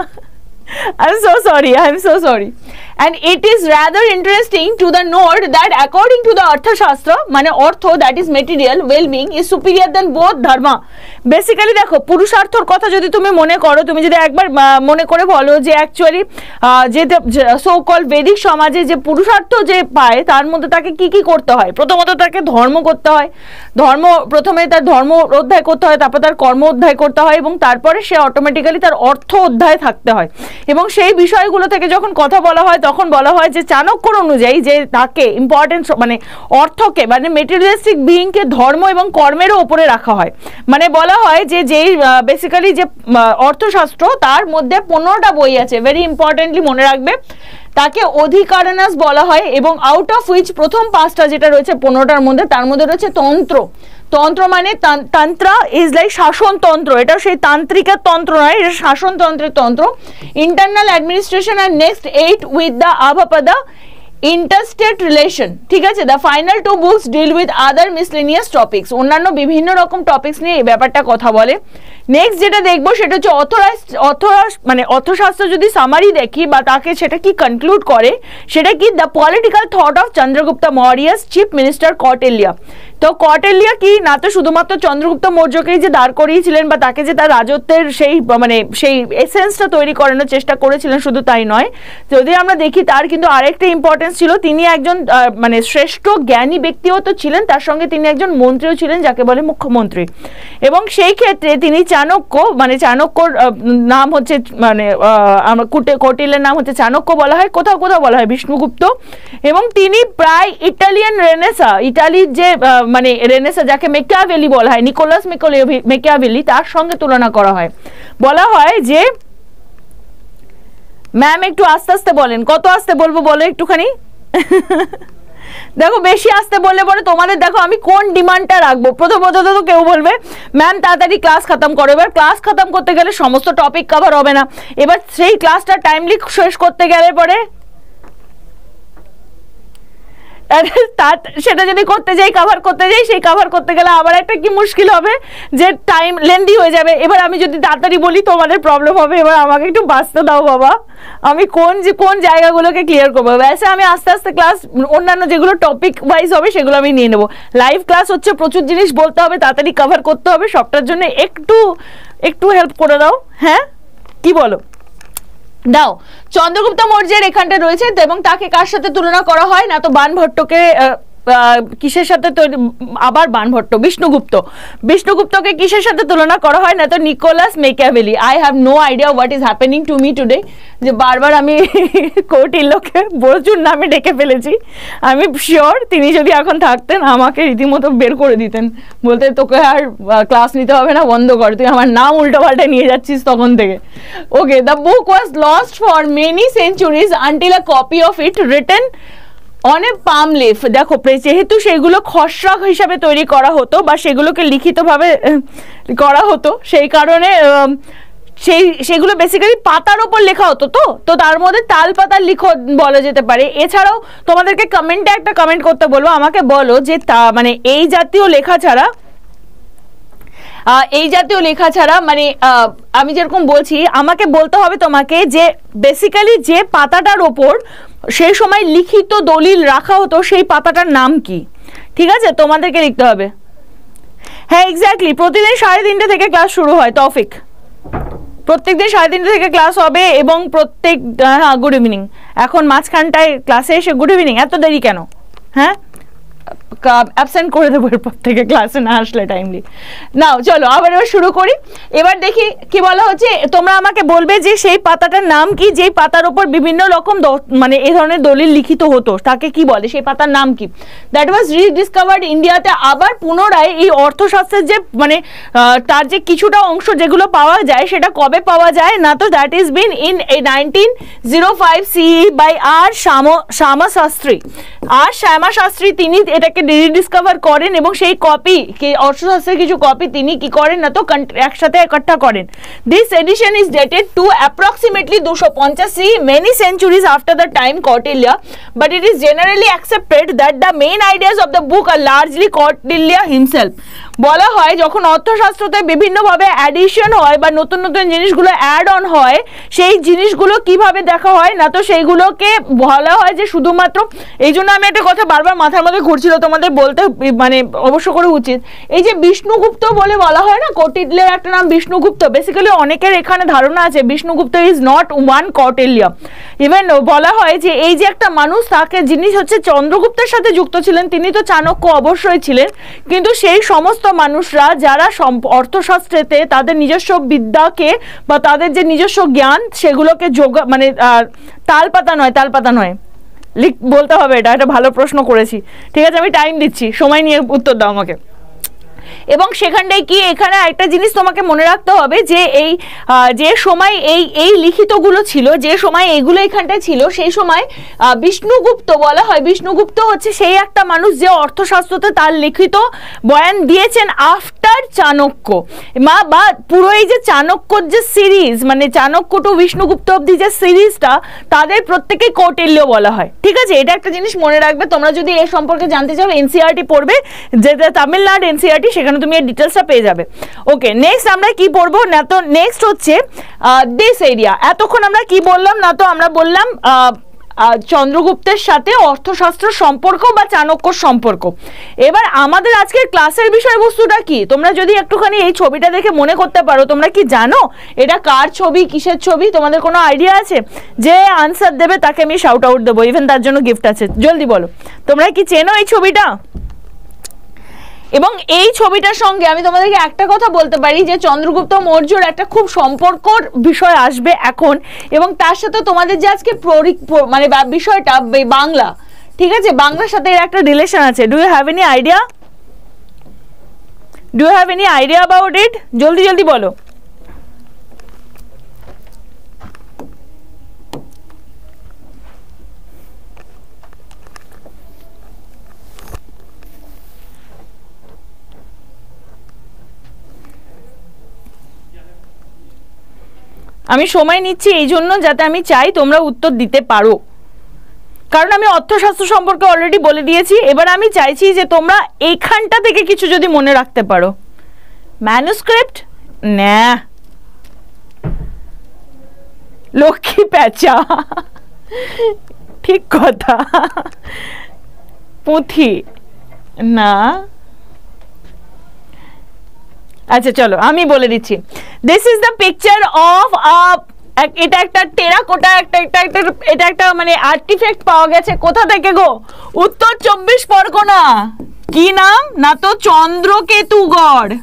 I'm so sorry, I'm so sorry. And it is rather interesting to the note that according to the Arthashastra, মানে অর্থ that is material well-being is superior than both dharma. Basically দেখো পুরুষার্থর কথা যদি তুমি মনে করো, তুমি যদি একবার মনে করে বলো যে অ্যাকচুয়ালি যে সো কল বৈদিক সমাজে যে পুরুষার্থ যে পায় তার মধ্যে তাকে কি কি করতে হয়, প্রথমত তাকে ধর্ম করতে হয়, ধর্ম প্রথমে তার ধর্ম অধ্যায় করতে হয়, তারপর তার কর্ম অধ্যায় করতে হয়, এবং তারপরে সে অটোমেটিক্যালি তার অর্থ অধ্যায় থাকতে হয়। এবং সেই বিষয়গুলো থেকে যখন কথা বলা হয় তখন বলা হয় যে চাণক্যর অনুযায়ী যে তাকে ইম্পর্টেন্স মানে অর্থকে মানে মেটেরিয়ালিস্টিক বিইংকে ধর্ম এবং কর্মেরও উপরে রাখা হয়। মানে বলা হয় যে যেই বেসিক্যালি যে অর্থশাস্ত্র তার মধ্যে পনেরোটা বই আছে, ভেরি ইম্পর্টেন্টলি মনে রাখবে, তাকে অধিকারণাস বলা হয়। এবং আউট অফ হুইচ প্রথম পাঁচটা যেটা রয়েছে পনেরোটার মধ্যে তার মধ্যে রয়েছে তন্ত্র। তন্ত্র মানে তন্ত্র ইজ লাইক শাসনতন্ত্র, এটা সেই তান্ত্রিকের তন্ত্র নয়, এটা শাসনতন্ত্রের তন্ত্র। Internal administration and next eight with the আভাপাদা ইন্টারস্টেট রিলেশন। ঠিক আছে, the final two books deal with other miscellaneous topics, অন্যান্য বিভিন্ন রকম টপিক্স নিয়ে এই ব্যাপারটা কথা বলে। নেক্সট যেটা দেখবো সেটা হচ্ছে অথরাইজ অর্থ মানে অর্থশাস্ত্র যদি সামারি দেখি বা তাকে সেটা কি কনক্লুড করে সেটা কি the political thought of Chandragupta Maurya's chief minister Kautilya. তো কৌটিল্য কি না তো শুধুমাত্র চন্দ্রগুপ্ত মৌর্যকেই যে দাঁড় করিয়েছিলেন বা তাকে যে তার রাজত্বের সেই মানে সেই এসেন্সটা তৈরি করানোর চেষ্টা করেছিলেন শুধু তাই নয়, যদি আমরা দেখি তার কিন্তু আরেকটা ইম্পর্টেন্স ছিল, তিনি একজন মানে শ্রেষ্ঠ জ্ঞানী ব্যক্তিও তো ছিলেন, তার সঙ্গে তিনি একজন মন্ত্রীও ছিলেন যাকে বলে মুখ্যমন্ত্রী। এবং সেই ক্ষেত্রে তিনি চাণক্য মানে চাণক্যর নাম হচ্ছে মানে কৌটিল্যের নাম হচ্ছে চাণক্য বলা হয়, কোথাও কোথাও বলা হয় বিষ্ণুগুপ্ত। এবং তিনি প্রায় ইটালিয়ান রেনেসা, ইটালির যে মানে রেনেসা যাকে মেকিয়াভেলি বলা হয়, নিকোলাস মেকিয়াভেলি, তার সঙ্গে তুলনা করা হয়। বলা হয় যে ম্যাম একটু আস্তে আস্তে বলেন, কত আস্তে বলবো বলো একটুখানি দেখো বেশি আসতে বললে পরে তোমাদের দেখো আমি কোন ডিমান্ডটা রাখবো। প্রথমত তো কেউ বলবে ম্যাম তাড়াতাড়ি ক্লাস খতম করো, এবার ক্লাস খতম করতে গেলে সমস্ত টপিক কভার হবে না, এবার সেই ক্লাসটা টাইমলি শেষ করতে গেলে পরে সেটা যদি করতে যাই কভার করতে যাই সেই কভার করতে গেলে আবার একটা কি মুশকিল হবে যে টাইম লেন্দি হয়ে যাবে। এবার আমি যদি তাড়াতাড়ি বলি তোমাদের প্রবলেম হবে, এবার আমাকে একটু বাঁচতে দাও বাবা, আমি কোন যে কোন জায়গাগুলোকে ক্লিয়ার করবো। ব্যাসে আমি আস্তে আস্তে ক্লাস অন্যান্য যেগুলো টপিক ওয়াইজ হবে সেগুলো আমি নিয়ে নেবো। লাইভ ক্লাস হচ্ছে প্রচুর জিনিস বলতে হবে, তাড়াতাড়ি কভার করতে হবে, সবটার জন্য একটু একটু হেল্প করে দাও। হ্যাঁ কি বলো দাও। চন্দ্রগুপ্ত মৌর্যের এখানটা রয়েছে এবং তাকে কার সাথে তুলনা করা হয় না তো বাণভট্টকে কিসের সাথে তৈরি, আবার বাণভট্ট, বিষ্ণুগুপ্ত, বিষ্ণুগুপ্তকে কিসের সাথে তুলনা করা হয় না তো Nicholas Machiavelli. I have no idea what is happening to me today, যে বারবার আমি কৌটিল্যকে প্রচুর নামে ডেকে ফেলেছি। আমি শিওর তিনি যদি এখন থাকতেন আমাকে রীতিমতো বের করে দিতেন, বলতে তোকে আর ক্লাস নিতে হবে না, বন্ধ কর, তুই আমার নাম উল্টো পাল্টে নিয়ে যাচ্ছিস তখন থেকে। Okay, the book was lost for many centuries until a copy of it written on a palm leaf. দেখো, যেহেতু সেগুলো খসড়া হিসাবে তৈরি করা হতো বা সেগুলোকে লিখিতভাবে করা হতো, সেই কারণে সেই সেগুলো বেসিক্যালি পাতার ওপর লেখা হতো, তো তো তার মধ্যে তাল পাতার লিখন বলা যেতে পারে। এছাড়াও তোমাদেরকে কমেন্টে একটা কমেন্ট করতে বলবো, আমাকে বলো যে তা মানে এই জাতীয় লেখা ছাড়া এই জাতীয় লেখা ছাড়া মানে আমি যেরকম বলছি, আমাকে বলতে হবে তোমাকে যে বেসিক্যালি যে পাতাটার ওপর সেই সময় লিখিত দলিল রাখা হতো সেই পাতাটার নাম কি, ঠিক আছে? তোমাদেরকে লিখতে হবে। হ্যাঁ এক্স্যাক্টলি, প্রতিদিন সাড়ে তিনটে থেকে ক্লাস শুরু হয় তৌফিক, প্রত্যেকদিন সাড়ে তিনটে থেকে ক্লাস হবে এবং প্রত্যেক, হ্যাঁ গুড ইভিনিং, এখন মাঝখানটায় ক্লাসে এসে গুড ইভিনিং, এত দেরি কেন? হ্যাঁ অ্যাবসেন্ট করে দেবো এরপর থেকে ক্লাসে না আসলে টাইমলি। নাও চলো আবার এবার শুরু করি। এবার দেখি কি বলা হচ্ছে, তোমরা আমাকে বলবে যে সেই পাতাটার নাম কি, যেই পাতার উপর বিভিন্ন রকম মানে এই ধরনের দলিল লিখিত হতো, তাকে কি বলে, সেই পাতার নাম কি? দ্যাট ওয়াজ রিডিসকভার্ড ইন্ডিয়াতে। আবার পুনরায় এই অর্থশাস্ত্রের যে মানে তার যে কিছুটা অংশ যেগুলো পাওয়া যায়, সেটা কবে পাওয়া যায় না তো that is been in nineteen zero five CE by R Shyama Shastri. R Shyama Shastri তিনি এটাকে রিডিসকভার করেন এবং সেই কপি, অর্থশাস্ত্রের কিছু কপি তিনি কি করেন না তো একসাথে একট্ঠা করেন। This edition is dated to approximately দুশো পঞ্চাশ C, many centuries after the time Kautilya, but it is generally accepted that the main ideas of the book are largely Kautilya himself. বলা হয় যখন অর্থশাস্ত্রতে বিভিন্নভাবে অ্যাডিশন হয় বা নতুন নতুন জিনিসগুলো অ্যাড অন হয়, সেই জিনিসগুলো কিভাবে দেখা হয় না তো সেইগুলোকে বলা হয় যে শুধুমাত্র, এই জন্য আমি একটা কথা বারবার মাথার মধ্যে ঘুরছিল, তোমাদের বলতে মানে অবশ্য করে উচিত, এই যে বিষ্ণুগুপ্ত বলে বলা হয় না, কৌটিল্যের একটা নাম বিষ্ণুগুপ্ত, বেসিক্যালি অনেকের এখানে ধারণা আছে Vishnugupta is not one Kautilya. Even বলা হয় যে এই যে একটা মানুষ, তাকে যিনি হচ্ছে চন্দ্রগুপ্তের সাথে যুক্ত ছিলেন, তিনি তো চাণক্য অবশ্যই ছিলেন, কিন্তু সেই সমস্ত মানুষরা যারা অর্থশাস্ত্রেতে তাদের নিজস্ব বিদ্যাকে বা তাদের যে নিজস্ব জ্ঞান সেগুলোকে যোগা মানে তালপাতা নয় তালপাতা নয় লিখ বলতে হবে, এটা একটা ভালো প্রশ্ন করেছি, ঠিক আছে? আমি টাইম দিচ্ছি, সময় নিয়ে উত্তর দাও আমাকে। এবং সেখানটায় কি এখানে একটা জিনিস তোমাকে মনে রাখতে হবে যে এই যে সময় এই এই লিখিতগুলো ছিল, যে সময় এইগুলো এখানটায় ছিল, সেই সময় বিষ্ণুগুপ্ত বলা হয়, বিষ্ণুগুপ্ত হচ্ছে সেই একটা মানুষ যে অর্থশাস্ত্রতে তার লিখিত বয়ান দিয়েছেন আফটার চাণক্য, মা বা পুরো এই যে চাণক্যর যে সিরিজ মানে চাণক্য টু বিষ্ণুগুপ্ত অব্দি যে সিরিজটা, তাদের প্রত্যেকে কৌটিল্য বলা হয়, ঠিক আছে? এটা একটা জিনিস মনে রাখবে। তোমরা যদি এ সম্পর্কে জানতে চাও এনসিআরটি পড়বে, যেটা তামিলনাড়ু এনসিআরটি, সেখানে তুমি এর ডিটেলসটা পেয়ে যাবে। ওকে, নেক্সট আমরা কি পড়বো না তো নেক্সট হচ্ছে দিস এরিয়া। এতক্ষণ আমরা কি বললাম না তো আমরা বললাম চন্দ্রগুপ্তের সাথে অর্থশাস্ত্র সম্পর্ক বা চাণক্যর সম্পর্ক। এবার আমাদের আজকের ক্লাসের বিষয়বস্তুটা কি, তোমরা যদি একটুখানি এই ছবিটা দেখে মনে করতে পারো, তোমরা কি জানো এটা কার ছবি, কিসের ছবি? তোমাদের কোনো আইডিয়া আছে? যে আনসার দেবে তাকে আমি শাউট আউট দেবো, ইভেন তার জন্য গিফট আছে। জলদি বলো, তোমরা কি চেনো এই ছবিটা? এবং এই ছবিটার সঙ্গে আমি তোমাদেরকে একটা কথা বলতে পারি যে চন্দ্রগুপ্ত মৌর্যর একটা খুব সম্পর্কর বিষয় আসবে এখন, এবং তার সাথে তোমাদের যে আজকে মানে বিষয়টা বাংলা, ঠিক আছে, বাংলার সাথে এর একটা রিলেশন আছে। Do you have any idea? Do you have any idea about it? জলদি জলদি বলো। আমি সময় নিচ্ছি এই জন্য যাতে আমি চাই তোমরা উত্তর দিতে পারো, কারণ আমি অর্থশাস্ত্র সম্পর্কে অলরেডি বলে দিয়েছি। এবার আমি চাইছি যে তোমরা এইখানটা থেকে কিছু যদি মনে রাখতে পারো। ম্যানুস্ক্রিপ্ট না, লক্ষ্মী প্যাঁচা, ঠিক কথা, পুঁথি না। আচ্ছা চলো আমি বলে দিচ্ছি। This is the picture of a এটা একটা টেরাকোটা একটা একটা একটা এটা একটা মানে আর্টিফ্যাক্ট পাওয়া গেছে কোথা থেকে গো? উত্তর চব্বিশ পরগনা। কি নাম? না তো চন্দ্রকেতুগড়।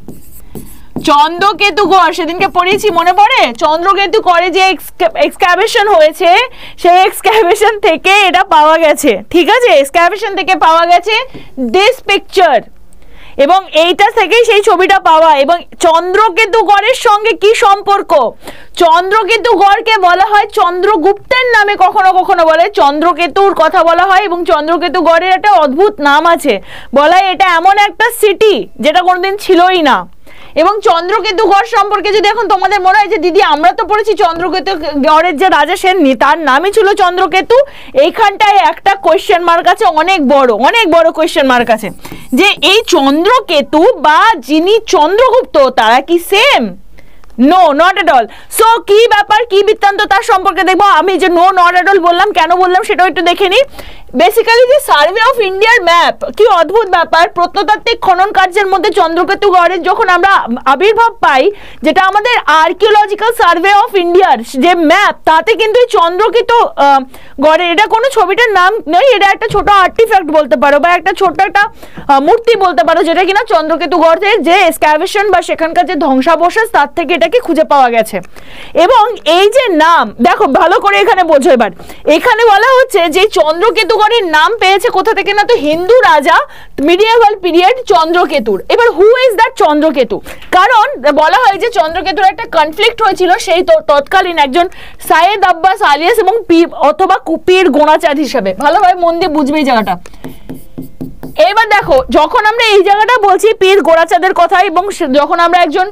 চন্দ্রকেতুগড় সেদিনকে পড়িয়েছি, মনে পড়ে? চন্দ্রকেতুগড়ে যে এক্সক্যাভেশন হয়েছে সেই এক্সক্যাভেশন থেকে এটা পাওয়া গেছে, ঠিক আছে? এক্সক্যাভেশন থেকে পাওয়া গেছে দিস পিকচার, এবং এইটা থেকেই সেই ছবিটা পাওয়া। এবং চন্দ্রকেতুগড়ের সঙ্গে কি সম্পর্ক? চন্দ্রকেতুগড়কে বলা হয় চন্দ্রগুপ্তের নামে, কখনো কখনো বলে চন্দ্রকেতুর কথা বলা হয়, এবং চন্দ্রকেতুগড়ের একটা অদ্ভুত নাম আছে, বলা হয় এটা এমন একটা সিটি যেটা কোনোদিন ছিলই না। এবং চন্দ্রকেতুগড় সম্পর্কে যদি এখন তোমাদের মনে হয় যে দিদি আমরা তো পড়েছি চন্দ্রকেতুগড়ের যে রাজা সেন তার নামই ছিল চন্দ্রকেতু, এইখানটায় একটা কোয়েশ্চেন মার্ক আছে, অনেক বড় অনেক বড় কোয়েশ্চেন মার্ক আছে, যে এই চন্দ্রকেতু বা যিনি চন্দ্রগুপ্ত তারা কি same? No, not at all. So কি ব্যাপার, কি বৃত্তান্ত তার সম্পর্কে দেখবো। আমি যে নো নট এট অল বললাম, কেন বললাম সেটাও একটু দেখে নিই। বেসিক্যালি যে সার্ভে অফ ইন্ডিয়ার ম্যাপ, কি অদ্ভুত ব্যাপার, প্রত্নতাত্ত্বিক খনন কার্যের মধ্যে চন্দ্রকেতুগড়ের যখন আমরা আবির্ভাব পাই, যেটা আমাদের আর্কিওলজিক্যাল সার্ভে অফ ইন্ডিয়ার যে ম্যাপ, তাতে কিন্তু এই চন্দ্রকেতু গড়ের এটা কোনো ছবিটার নাম নয়, এটা একটা ছোট আর্টিফ্যাক্ট বলতে পারো, বা একটা ছোট একটা মূর্তি বলতে পারো, যেটা কিনা চন্দ্রকেতুগড়ের যে এক্সক্যাভেশন বা সেখানকার যে ধ্বংসাবশেষ তার থেকে এটাকে খুঁজে পাওয়া গেছে। এবং এই যে নাম দেখো ভালো করে এখানে বোঝো। এবার এখানে বলা হচ্ছে যে চন্দ্রকেতু নাম পেয়েছে কোথা থেকে? না তো হিন্দু রাজা মিডিয়েভাল পিরিয়ড চন্দ্রকেতুর। এবার হু ইজ দ্যাট চন্দ্রকেতু? কারণ বলা হয় যে চন্দ্রকেতুর একটা কনফ্লিক্ট হয়েছিল, সেই তৎকালীন একজন সাইয়েদ আব্বাস আলিয়াস এবং পীর অথবা কুপির গোনাচাঁদ হিসেবে। ভালোভাবে মন দিয়ে বুঝবে এই জায়গাটা। এবার দেখো যখন আমরা এই জায়গাটা বলছি পীর গোনাচাঁদের কথা, এবং যখন আমরা একজন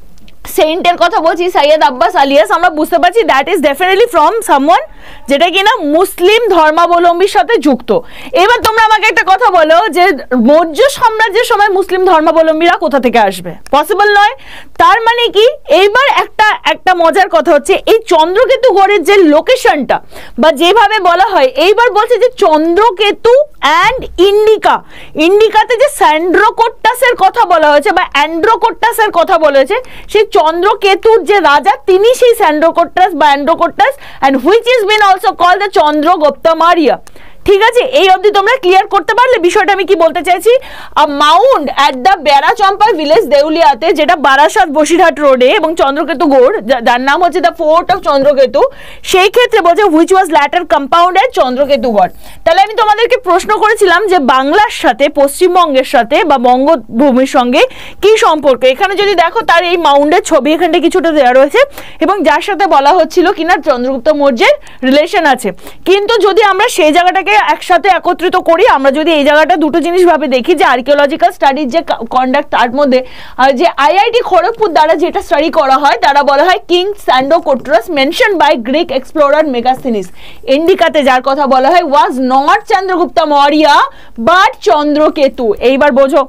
সেন্টের কথা বলছি সৈয়দ আব্বাস আলিয়াস, আমরা বুঝতে পারছি that is definitely from someone যেটা কিনা মুসলিম ধর্মাবলম্বীর সাথে যুক্ত। এবার তোমরা আমাকে একটা কথা বলো যে মৌর্য সাম্রাজ্যের সময় মুসলিম ধর্মাবলম্বীরা কোথা থেকে আসবে? পসিবল নয়। তার মানে কি, এইবার একটা একটা মজার কথা হচ্ছে এই চন্দ্রকেতুগড়ের যে লোকেশনটা বা যেভাবে বলা হয়, এইবার বলছে যে চন্দ্রকেতু অ্যান্ড ইন্ডিকা, ইন্ডিকাতে যে স্যান্ড্রোকোট্টাসের কথা বলা হয়েছে বা অ্যান্ড্রোকোট্টাসের কথা বলা হয়েছে, সেই চন্দ্রকেতুর যে রাজা তিনি সেই স্যান্ড্রোকোট্টাস বা Androcottus, and which is been also called the Chandragupta Maurya. ঠিক আছে, এই অবধি তোমরা ক্লিয়ার করতে পারলে বিষয়টা আমি কি বলতে চাইছি? A mound at the Berachampa village দেউলিয়াতে, যেটা বারাসাত বসিরহাট রোডে, এবং চন্দ্রকেতুগড় যার নাম হচ্ছে দ্য ফোর্ট অফ চন্দ্রকেতু, সেই ক্ষেত্রে বলছে which was later compounded Chandraketugarh. তাহলে আমি তোমাদেরকে প্রশ্ন করেছিলাম যে বাংলার সাথে পশ্চিমবঙ্গের সাথে বা বঙ্গভূমির সঙ্গে কি সম্পর্ক। এখানে যদি দেখো তার এই মাউন্ডের ছবি এখানটা কিছুটা দেওয়া রয়েছে, এবং যার সাথে বলা হচ্ছিল কিনা চন্দ্রগুপ্ত মৌর্যের রিলেশন আছে। কিন্তু যদি আমরা সেই জায়গাটাকে একসাথে একত্রিত করি, আমরা যদি এই জায়গাটা দুটো জিনিস ভাবে দেখি, যে আর্কিওলজিক্যাল স্টাডিজ যে কন্ডাক্ট, তার মধ্যে যে আইআইটি খড়গপুর দ্বারা যেটা স্টাডি করা হয়, তারা বলা হয় king Sandrocottus mention by Greek explorer Megasthenes, ইন্ডিকাতে যার কথা বলা হয় was not Chandragupta Maurya but Chandraketu. এইবার বোঝো,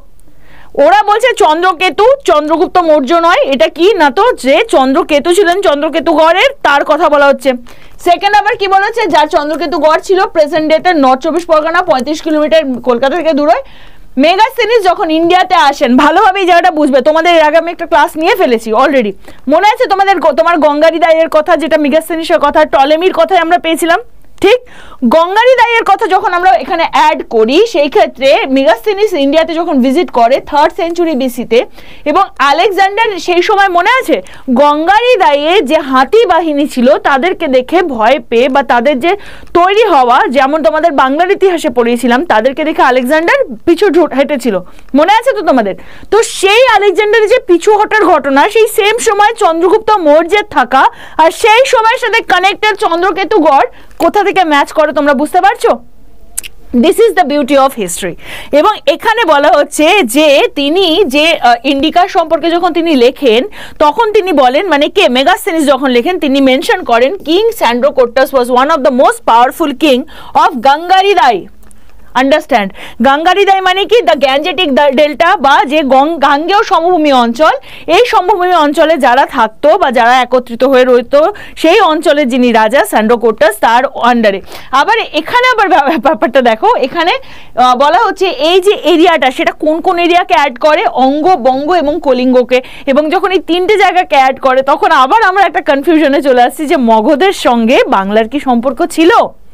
ওরা বলছে চন্দ্রকেতু, চন্দ্রগুপ্ত মৌর্য নয়। এটা কি না তো যে চন্দ্রকেতু ছিলেন চন্দ্রকেতুগড়ের, তার কথা বলা হচ্ছে। সেকেন্ড আবার কি বলেছে, যার চন্দ্রকেতুগড় ছিল প্রেজেন্ট ডেতে নর্থ চব্বিশ পরগনা পঁয়ত্রিশ কিলোমিটার কলকাতা থেকে দূরে। মেগাস্থেনিস যখন ইন্ডিয়াতে আসেন, ভালোভাবে এই জায়গাটা বুঝবে, তোমাদের এর আগে আমি একটা ক্লাস নিয়ে ফেলেছি অলরেডি, মনে আছে তোমাদের? তোমার গঙ্গারি দায়ের কথা, যেটা মেগাস্থেনিসের কথা, টলেমির কথাই আমরা পেয়েছিলাম, ঠিক? গঙ্গারি দায়ের কথা যখন আমরা এখানে অ্যাড করি, সেই ক্ষেত্রে মেগাস্থেনিস ইন্ডিয়াতে যখন ভিজিট করে থার্ড সেঞ্চুরি বিসিতে, এবং আলেকজান্ডার সেই সময় মনে আছে গঙ্গারি দায়ে যে হাতি বাহিনী ছিল তাদেরকে দেখে ভয় পেয়ে, বা তাদের যে তৈরি হওয়া, যেমন তোমাদের বাংলার ইতিহাসে পড়িয়েছিলাম, তাদেরকে দেখে আলেকজান্ডার পিছু হেঁটেছিল, মনে আছে তো তোমাদের? তো সেই আলেকজান্ডারের যে পিছু হটার ঘটনা, সেই সেম সময় চন্দ্রগুপ্ত মৌর্যের থাকা, আর সেই সময়ের সাথে কানেক্টেড চন্দ্রকেতুগড় কোথা থেকে ম্যাচ করে তোমরা বুঝতে পারছো? This is the beauty of history. এবং এখানে বলা হচ্ছে যে তিনি যে ইন্ডিকা সম্পর্কে যখন তিনি লেখেন, তখন তিনি বলেন, মানে কে, মেগাস্থেনিস যখন লেখেন, তিনি মেনশন করেন king Sandrocottus was one of the most powerful king of Gangaridai. Understand? গাঙ্গারিদাই মানে কি দ্য গ্যাঞ্জেটিক ডেল্টা বা যে গাঙ্গেয় সমভূমি অঞ্চল, এই সমভূমি অঞ্চলে যারা থাকতো বা যারা একত্রিত হয়ে রইত সেই অঞ্চলের যিনি রাজা স্যান্ড্রোকোটাস তার আন্ডারে। আবার এখানে আবার ব্যাপারটা দেখো, এখানে বলা হচ্ছে এই যে এরিয়াটা সেটা কোন কোন এরিয়াকে অ্যাড করে, অঙ্গ, বঙ্গ এবং কলিঙ্গকে। এবং যখন এই তিনটে জায়গাকে অ্যাড করে তখন আবার আমরা একটা কনফিউশনে চলে আসছি যে মগধের সঙ্গে বাংলার কি সম্পর্ক ছিল?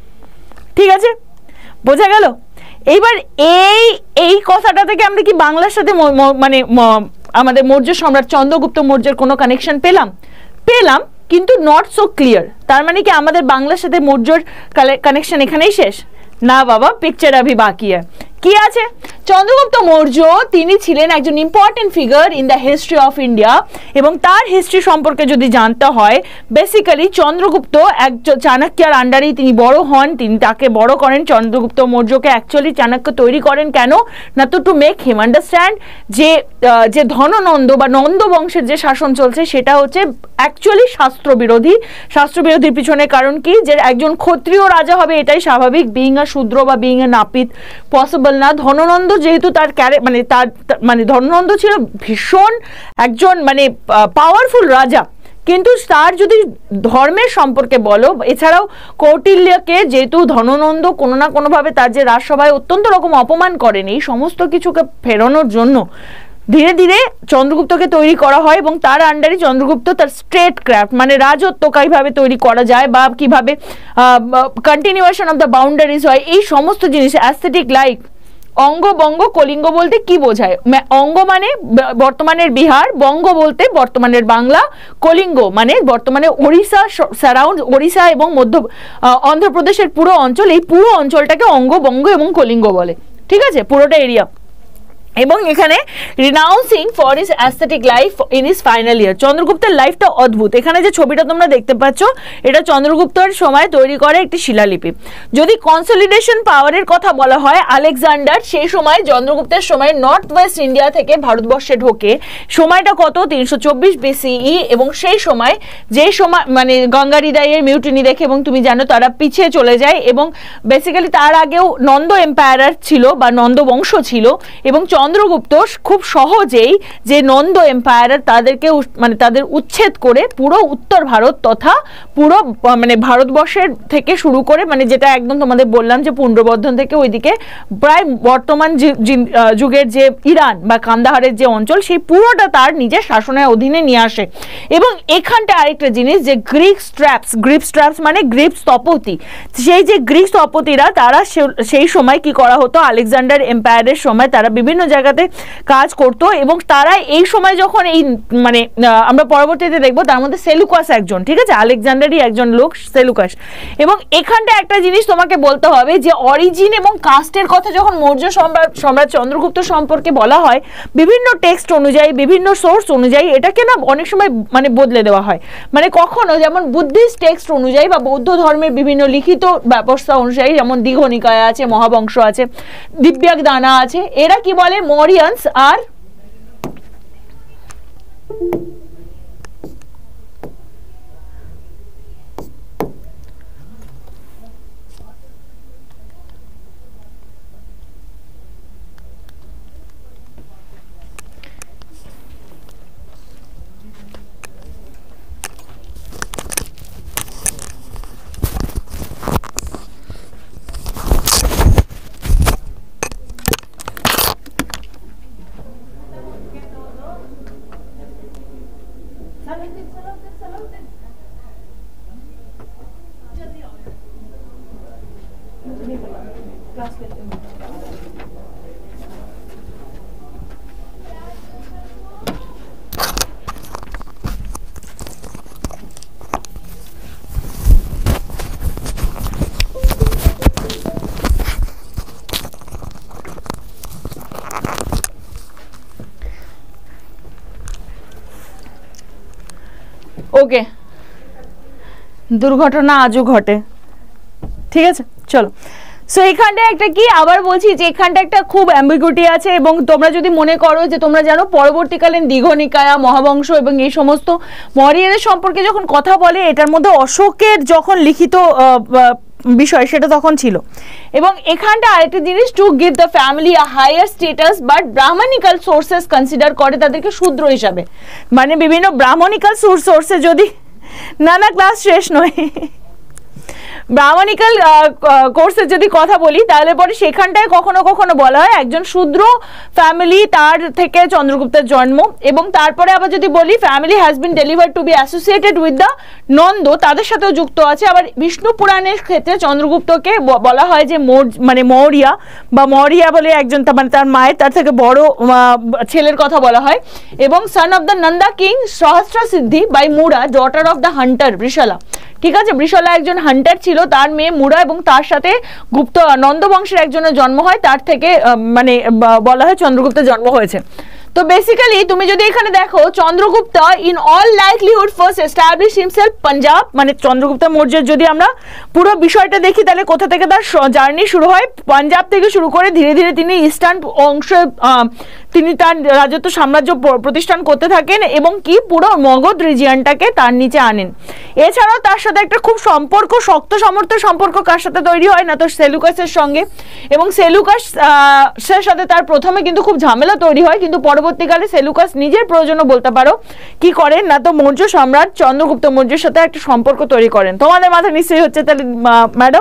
ঠিক আছে, বোঝা গেল? এইবার এই এই কথাটা থেকে আমরা কি বাংলার সাথে মানে আমাদের মৌর্য সম্রাট চন্দ্রগুপ্ত মৌর্যের কোনো কানেকশন পেলাম? পেলাম, কিন্তু নট সো ক্লিয়ার। তার মানে কি আমাদের বাংলার সাথে মৌর্যর কানেকশন এখানেই শেষ? না বাবা, পিকচার আভি বাকি আছে। কি আছে? চন্দ্রগুপ্ত মৌর্য তিনি ছিলেন একজন important figure in the history of India, এবং তার হিস্ট্রি সম্পর্কে যদি জানতে হয় বেসিক্যালি চন্দ্রগুপ্ত একজন চাণক্যের আন্ডারেই তিনি বড় হন, তিনি তাকে বড় করেন। চন্দ্রগুপ্ত মৌর্যকে অ্যাকচুয়ালি চাণক্য তৈরি করেন কেন না, তো টু মেক হিম আন্ডারস্ট্যান্ড যে যে ধননন্দ বা নন্দ বংশের যে শাসন চলছে সেটা হচ্ছে অ্যাকচুয়ালি শাস্ত্রবিরোধী। শাস্ত্রবিরোধীর পিছনে কারণ কি, যে একজন ক্ষত্রিয় রাজা হবে এটাই স্বাভাবিক, বিইং আ শূদ্র বা বিইং আ নাপিত পসিবল না। ধননন্দ যেহেতু তার ক্যারে মানে তার মানে ধননন্দ ছিল ভীষণ একজন মানে পাওয়ারফুল রাজা, কিন্তু তার যদি ধর্মের সম্পর্কে বলো, এছাড়াও কৌটিল্যকে যেহেতু ধননন্দ কোনো না কোনোভাবে তার যে রাজসভায় অত্যন্ত রকম অপমান করেন, এই সমস্ত কিছুকে ফেরানোর জন্য ধীরে ধীরে চন্দ্রগুপ্তকে তৈরি করা হয়, এবং তার আন্ডারে চন্দ্রগুপ্ত তার স্ট্রেট ক্রাফট মানে রাজত্ব কিভাবে তৈরি করা যায় বা কিভাবে কন্টিনিউয়েশন অফ দ্য বাউন্ডারিজ হয়, এই সমস্ত জিনিস অ্যাস্থেটিক লাইক অঙ্গ, বঙ্গ, কলিঙ্গ বলতে কি বোঝায়? অঙ্গ মানে বর্তমানের বিহার, বঙ্গ বলতে বর্তমানের বাংলা, কলিঙ্গ মানে বর্তমানে ওড়িশা সারাউন্ড ওড়িশা এবং মধ্য অন্ধ্রপ্রদেশের পুরো অঞ্চল, এই পুরো অঞ্চলটাকে অঙ্গ, বঙ্গ এবং কলিঙ্গ বলে। ঠিক আছে, পুরোটা এরিয়া। এবং এখানে renouncing for his ascetic life in his final year. চন্দ্রগুপ্তের লাইফটা অদ্ভুত। এখানে যে ছবিটা তোমরা দেখতে পাচ্ছ এটা চন্দ্রগুপ্তের সময় তৈরি করে একটি শিলালিপি। যদি কনসলিডেশন পাওয়ারের কথা বলা হয়, আলেকজান্ডার সেই সময় চন্দ্রগুপ্তের সময় নর্থ ওয়েস্ট ইন্ডিয়া থেকে ভারতবর্ষে ঢোকে। সময়টা কত? তিনশো চব্বিশ বিসিই। এবং সেই সময় যে সময় মানে গঙ্গারিদাইয়ের মিউটিনি দেখে এবং তুমি জানো তারা পিছিয়ে চলে যায়, এবং বেসিক্যালি তার আগেও নন্দ এম্পায়ার ছিল বা নন্দ বংশ ছিল, এবং চন্দ্রগুপ্ত খুব সহজেই যে নন্দ এম্পায়ার তাদেরকে মানে তাদের উচ্ছেদ করে পুরো উত্তর ভারত তথা পুরো মানে ভারতবর্ষের থেকে শুরু করে মানে যেটা একদম তোমাদের বললাম যে পুণ্ড্রবর্ধন থেকে ওইদিকে প্রায় বর্তমান যুগের যে ইরান বা কান্দাহারের যে অঞ্চল সেই পুরোটা তার নিজের শাসনের অধীনে নিয়ে আসে। এবং এখানটা আরেকটা জিনিস যে গ্রিক স্ট্র্যাপস, গ্রিক স্ট্র্যাপস মানে গ্রিক স্থপতি, সেই যে গ্রিক স্থপতিরা তারা সেই সময় কি করা হতো, আলেকজান্ডার এম্পায়ারের সময় তারা বিভিন্ন জায়গাতে কাজ করত, এবং তারা এই সময় যখন এই মানে আমরা পরবর্তীতে দেখবো তার মধ্যে সেলুকাস একজন, ঠিক আছে, আলেকজান্ডারই একজন লোক সেলুকাস। এবং এখানটা একটা জিনিস তোমাকে বলতে হবে যে অরিজিন এবং কাস্টের কথা যখন মৌর্য সম্রাট সম্রাট চন্দ্রগুপ্ত সম্পর্কে বলা হয় বিভিন্ন টেক্সট অনুযায়ী বিভিন্ন সোর্স অনুযায়ী এটাকে না অনেক সময় মানে বদলে দেওয়া হয়। মানে কখনো যেমন বুদ্ধিস্ট টেক্সট অনুযায়ী বা বৌদ্ধ ধর্মের বিভিন্ন লিখিত ব্যবস্থা অনুযায়ী, যেমন দীঘনিকায় আছে, মহাবংশ আছে, দিব্যাগদানা আছে, এরা কি বলে মৌরিয়ানস আর ওকে, দুর্ঘটনা আজও ঘটে, ঠিক আছে, চলো। সো এখানটা একটা কি আবার বলছি যে এখানটা একটা খুব অ্যাম্বিগুইটি আছে, এবং তোমরা যদি মনে করো যে তোমরা জানো পরবর্তীকালীন দীঘনিকায়া, মহাবংশ এবং এই সমস্ত মৌর্যদের সম্পর্কে যখন কথা বলে এটার মধ্যে অশোকের যখন লিখিত বিষয় সেটা তখন ছিল। এবং এখানটা আরেকটা জিনিস, to give the family a higher status, but Brahmanical sources consider করে তাদেরকে শূদ্র হিসাবে, মানে বিভিন্ন ব্রাহ্মণিক্যাল সোর্সে যদি না না ক্লাস শেষ নয় ব্রাহ্মণিক্যাল কোর্সে যদি কথা বলি তাহলে পরে সেখানটায় কখনো কখনো বলা হয় একজন শূদ্র ফ্যামিলি তার থেকে চন্দ্রগুপ্তের জন্ম। এবং তারপরে আবার যদি বলি family has been delivered to be associated with the Nanda, তাদের সাথেও যুক্ত আছে। আবার বিষ্ণু পুরাণের ক্ষেত্রে চন্দ্রগুপ্তকে বলা হয় যে মানে মৌরিয়া বা মৌরিয়া বলে একজন, মানে তার মায়ের তার থেকে বড় ছেলের কথা বলা হয়। এবং son of the Nanda king Sahasrasiddhi by Mura, daughter of the hunter Vrishala, ঠিক আছে, বৃষলা একজন হান্টার ছিল, তার মেয়ে মুরা, এবং তার সাথে গুপ্ত নন্দ বংশের একজনের জন্ম হয়, তার থেকে মানে বলা হয় চন্দ্রগুপ্তের জন্ম হয়েছে। তো বেসিক্যালি তুমি যদি এখানে দেখো Chandragupta in all likelihood first establish himself Punjab, মানে চন্দ্রগুপ্ত মৌর্যের যদি আমরা পুরো বিষয়টা দেখি তাহলে কোথা থেকে তার জার্নি শুরু হয়, পাঞ্জাব থেকে শুরু করে ধীরে ধীরে তিনি ইস্টার্ন অংশে তিনি তার রাজত্ব সাম্রাজ্য প্রতিষ্ঠান করতে থাকেন এবং কি পুরো মগধ রিজিয়নটাকে তার নিচে আনেন। এছাড়াও তার সাথে একটা খুব সম্পর্ক, শক্ত সমর্থ সম্পর্ক কার সাথে তৈরি হয় না তো সেলুকাসের সঙ্গে। এবং সেলুকাস এর সাথে তার প্রথমে কিন্তু খুব ঝামেলা তৈরি হয়, কিন্তু পরবর্তীকালে সেলুকাস নিজের প্রয়োজনও বলতে পারো কি করেন না তো মৌর্য সম্রাট চন্দ্রগুপ্ত মৌর্যের সাথে একটা সম্পর্ক তৈরি করেন। তোমাদের মাথায় নিশ্চয়ই হচ্ছে তাহলে ম্যাডাম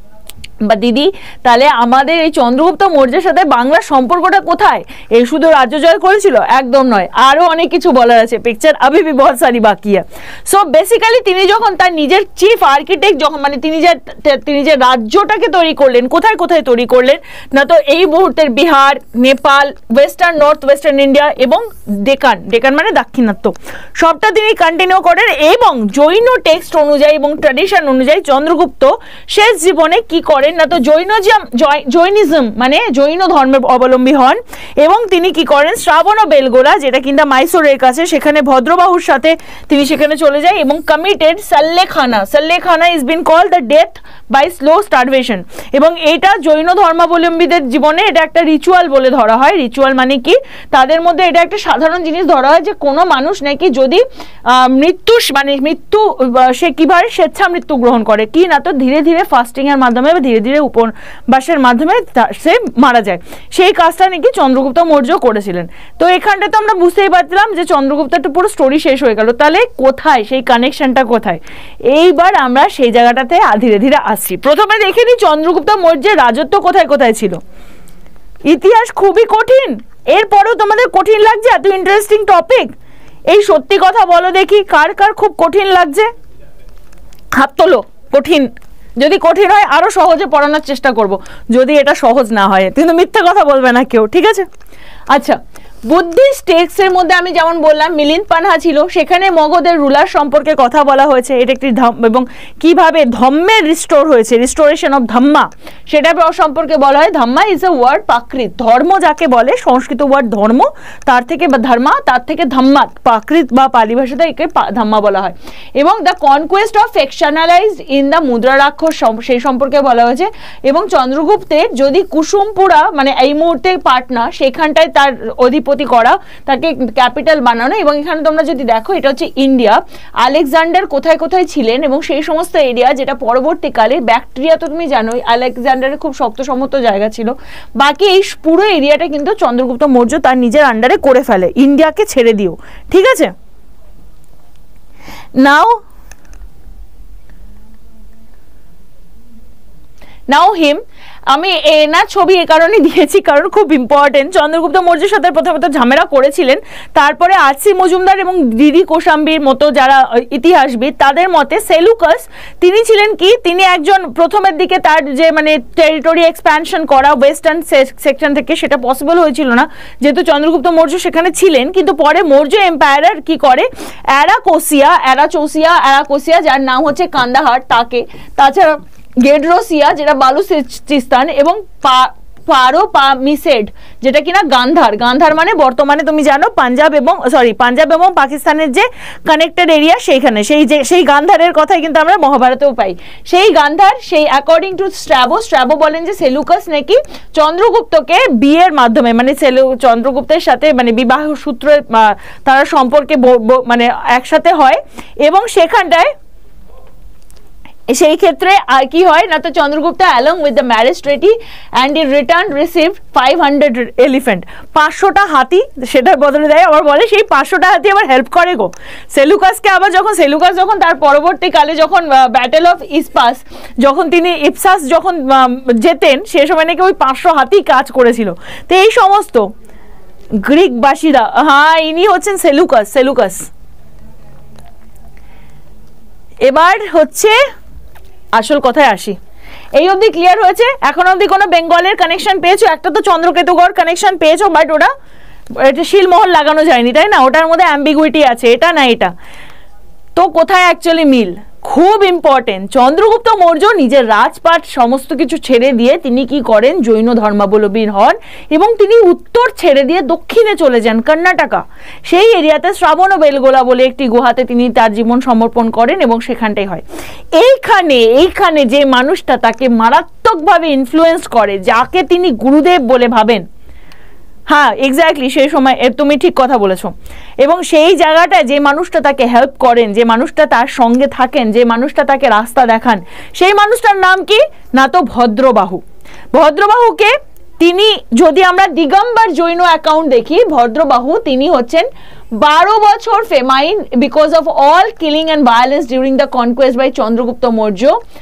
বা দিদি, তাহলে আমাদের এই চন্দ্রগুপ্ত মৌর্যের সাথে বাংলার সম্পর্কটা কোথায়? এই শুধু রাজ্য জয় করেছিল? একদম নয়, আরো অনেক কিছু বলার আছে, পিকচার আবি ভি বহুত সারি বাকি আছে। সো বেসিক্যালি তিনি যখন তার নিজের চিফ আর্কিটেক্ট যখন মানে তিনি যে তিনি যে রাজ্যটাকে তৈরি করলেন, কোথায় কোথায় তৈরি করলেন না তো এই মুহূর্তের Bihar, Nepal, western north western India এবং ডেকান, ডেকান মানে দাক্ষিণাত্য, সবটা তিনি কন্টিনিউ করেন। এবং জৈন টেক্সট অনুযায়ী এবং ট্র্যাডিশন অনুযায়ী চন্দ্রগুপ্ত শেষ জীবনে কি করেন না তো জৈনজম জৈনিজম মানে জৈন ধর্মের অবলম্বী হন। এবং তিনি কি করেন শ্রাবণ ও বেলগোলা, যেটা কিনা মাইসোরের কাছে, সেখানে ভদ্রবাহুর সাথে তিনি সেখানে চলে যায় এবং committed sallekhana, sallekhana is been called the death by slow starvation. এবং এইটা জৈন ধর্মাবলম্বীদের জীবনে এটা একটা রিচুয়াল বলে ধরা হয়। রিচুয়াল মানে কি, তাদের মধ্যে এটা একটা সাধারণ জিনিস ধরা হয় যে কোনো মানুষ নাকি যদি মৃত্যু মানে মৃত্যু সে কিভাবে স্বেচ্ছা মৃত্যু গ্রহণ করে কি না তো ধীরে ধীরে ফাস্টিং এর মাধ্যমে বা ধীরে ধীরে উপবাসের মাধ্যমে সে মারা যায়, সেই কাজটা নাকি চন্দ্রগুপ্ত মৌর্য করেছিলেন। তো এখানটা তো আমরা বুঝতেই পারছিলাম যে চন্দ্রগুপ্তের তো পুরো স্টোরি শেষ হয়ে গেল, তাহলে কোথায় সেই কানেকশনটা কোথায়? এইবার আমরা সেই জায়গাটাতে ধীরে ধীরে আসছি। প্রথমে দেখে নিই চন্দ্রগুপ্ত মৌর্যের রাজত্ব কোথায় কোথায় ছিল। ইতিহাস খুবই কঠিন, এরপরেও তোমাদের কঠিন লাগছে? এত ইন্টারেস্টিং টপিক, এই সত্যি কথা বলো দেখি কার কার খুব কঠিন লাগছে? হাত তোলো। কঠিন, যদি কঠিন হয় আরো সহজে পড়ানোর চেষ্টা করব, যদি এটা সহজ না হয় কিন্তু মিথ্যা কথা বলবে না কেউ, ঠিক আছে? আচ্ছা, বুদ্ধিস্ট টেক্সটের মধ্যে আমি যেমন বললাম মিলিন্দ পানহা ছিল, সেখানে মগধের রুলার সম্পর্কে কথা বলা হয়েছে, এটা একটি এবং কিভাবে ধম্মের রিস্টোর হয়েছে, রিস্টোরেশন অফ ধাম্মা, সেটা সম্পর্কে বলা হয়। ধাম্মা ইজ এ ওয়ার্ড প্রাকৃত, ধর্ম যাকে বলে, সংস্কৃত ওয়ার্ড ধর্ম, তার থেকে বা ধর্মা, তার থেকে ধাম্মা, প্রাকৃত বা পালি ভাষাতে একে ধাম্মা বলা হয়। এবং the conquest of fictionalized in the Mudrarakshasa, সেই সম্পর্কে বলা হয়েছে। এবং চন্দ্রগুপ্তের যদি কুসুমপুরা মানে এই মুহূর্তে পাটনা, সেখানটায় তার অধিপতি করা, তাকে ক্যাপিটাল বানানো। এবং এখানে তোমরা যদি দেখো এটা হচ্ছে ইন্ডিয়া, আলেকজান্ডার কোথায় কোথায় ছিলেন এবং সেই সমস্ত এরিয়া, যেটা পরবর্তীকালে ব্যাকটেরিয়া তো তুমি জানোই আলেকজান্ডারের খুব শক্ত সমর্থ জায়গা ছিল। বাকি এই পুরো এরিয়াটা কিন্তু চন্দ্রগুপ্ত মৌর্য তার নিজের আন্ডারে করে ফেলে, ইন্ডিয়াকে ছেড়ে দিও, ঠিক আছে? নাও নাও হিম আমি এনার ছবি এ কারণে দিয়েছি কারণ খুব ইম্পর্টেন্ট। চন্দ্রগুপ্ত মৌর্যের সাথে প্রথমত ঝামেলা করেছিলেন, তারপরে আরসি মজুমদার এবং দিদি কোশাম্বীর মতো যারা ইতিহাসবিদ তাদের মতে সেলুকাস তিনি ছিলেন কি, তিনি একজন প্রথমের দিকে তার যে মানে টেরিটরি এক্সপ্যানশন করা ওয়েস্টার্ন সেকশন থেকে সেটা পসিবল হয়েছিল না যেহেতু চন্দ্রগুপ্ত মৌর্য সেখানে ছিলেন। কিন্তু পরে মৌর্য এম্পায়ার কি করে, অ্যারাকোসিয়া অ্যারাচোসিয়া অ্যারাকোসিয়া যার নাম হচ্ছে কান্দাহার, তাকে, তাছাড়া গেড্রোসিয়া যেটা বালুচিস্তান এবং পারো পামিসেড যেটা কিনা গান্ধার, গান্ধার মানে বর্তমানে তুমি জানো পাঞ্জাব এবং সরি পাঞ্জাব এবং পাকিস্তানের যে কানেক্টেড এরিয়া সেইখানে, সেই যে সেই গান্ধারের কথাই কিন্তু আমরা মহাভারতেও পাই। সেই গান্ধার সেই অ্যাকর্ডিং টু স্ট্র্যাবো, স্ট্র্যাবো বলেন যে সেলুকাস নাকি চন্দ্রগুপ্তকে বিয়ের মাধ্যমে মানে সেলু চন্দ্রগুপ্তের সাথে মানে বিবাহ সূত্রে তারা সম্পর্কে মানে একসাথে হয় এবং সেখানটায় সেই ক্ষেত্রে আর কি হয় না, তো Chandragupta along with the marriage treaty and in return receive five hundred elephant, পাঁচশোটা হাতি সেটার বদলে দেয়। আবার বলে সেই পাঁচশোটা হাতি আবার হেল্প করে গো সেলুকাসকে। আবার যখন সেলুকাস যখন তার পরবর্তীকালে যখন ব্যাটেল অফ ইস্পাস যখন তিনি ইপসাস যখন যেতেন সে সময় নাকি ওই পাঁচশো হাতি কাজ করেছিল। তো এই সমস্ত গ্রিকবাসীরা, হ্যাঁ ইনি হচ্ছেন সেলুকাস সেলুকাস এবার হচ্ছে আসল কথায় আসি। এই অবধি ক্লিয়ার হয়েছে? এখন অবধি কোনো বেঙ্গলের কানেকশন পেয়েছো? একটা তো চন্দ্রকেতুগড় কানেকশন পেয়েছো, বাট ওটা এটা শিলমোহর লাগানো যায়নি, তাই না? ওটার মধ্যে অ্যাম্বিগুইটি আছে, এটা না এটা। তো কোথায় অ্যাকচুয়ালি মিল? খুব ইম্পর্টেন্ট। চন্দ্রগুপ্ত মৌর্য নিজের রাজপাট সমস্ত কিছু ছেড়ে দিয়ে তিনি কি করেন, জৈন ধর্মাবলম্বী হন এবং তিনি উত্তর ছেড়ে দিয়ে দক্ষিণে চলে যান কর্ণাটকা। সেই এরিয়াতে শ্রাবণ বেলগোলা বলে একটি গুহাতে তিনি তার জীবন সমর্পণ করেন এবং সেখানটাই হয়। এইখানে এইখানে যে মানুষটা তাকে মারাত্মকভাবে ইনফ্লুয়েন্স করে, যাকে তিনি গুরুদেব বলে ভাবেন, হ্যাঁ এক্স্যাক্টলি সেই সময় তুমি ঠিক কথা বলেছো, এবং সেই জায়গাটায় যে মানুষটা তাকে হেল্প করেন, যে মানুষটা তার সঙ্গে থাকেন, যে মানুষটা তাকে রাস্তা দেখান, সেই মানুষটার নাম কি না তো ভদ্রবাহু। ভদ্রবাহুকে তিনি যদি আমরা দিগম্বর জৈন অ্যাকাউন্ট দেখি, ভদ্রবাহু তিনি হচ্ছেন বারো বছর famine because of all killing and violence during the conquest by Chandragupta Maurya.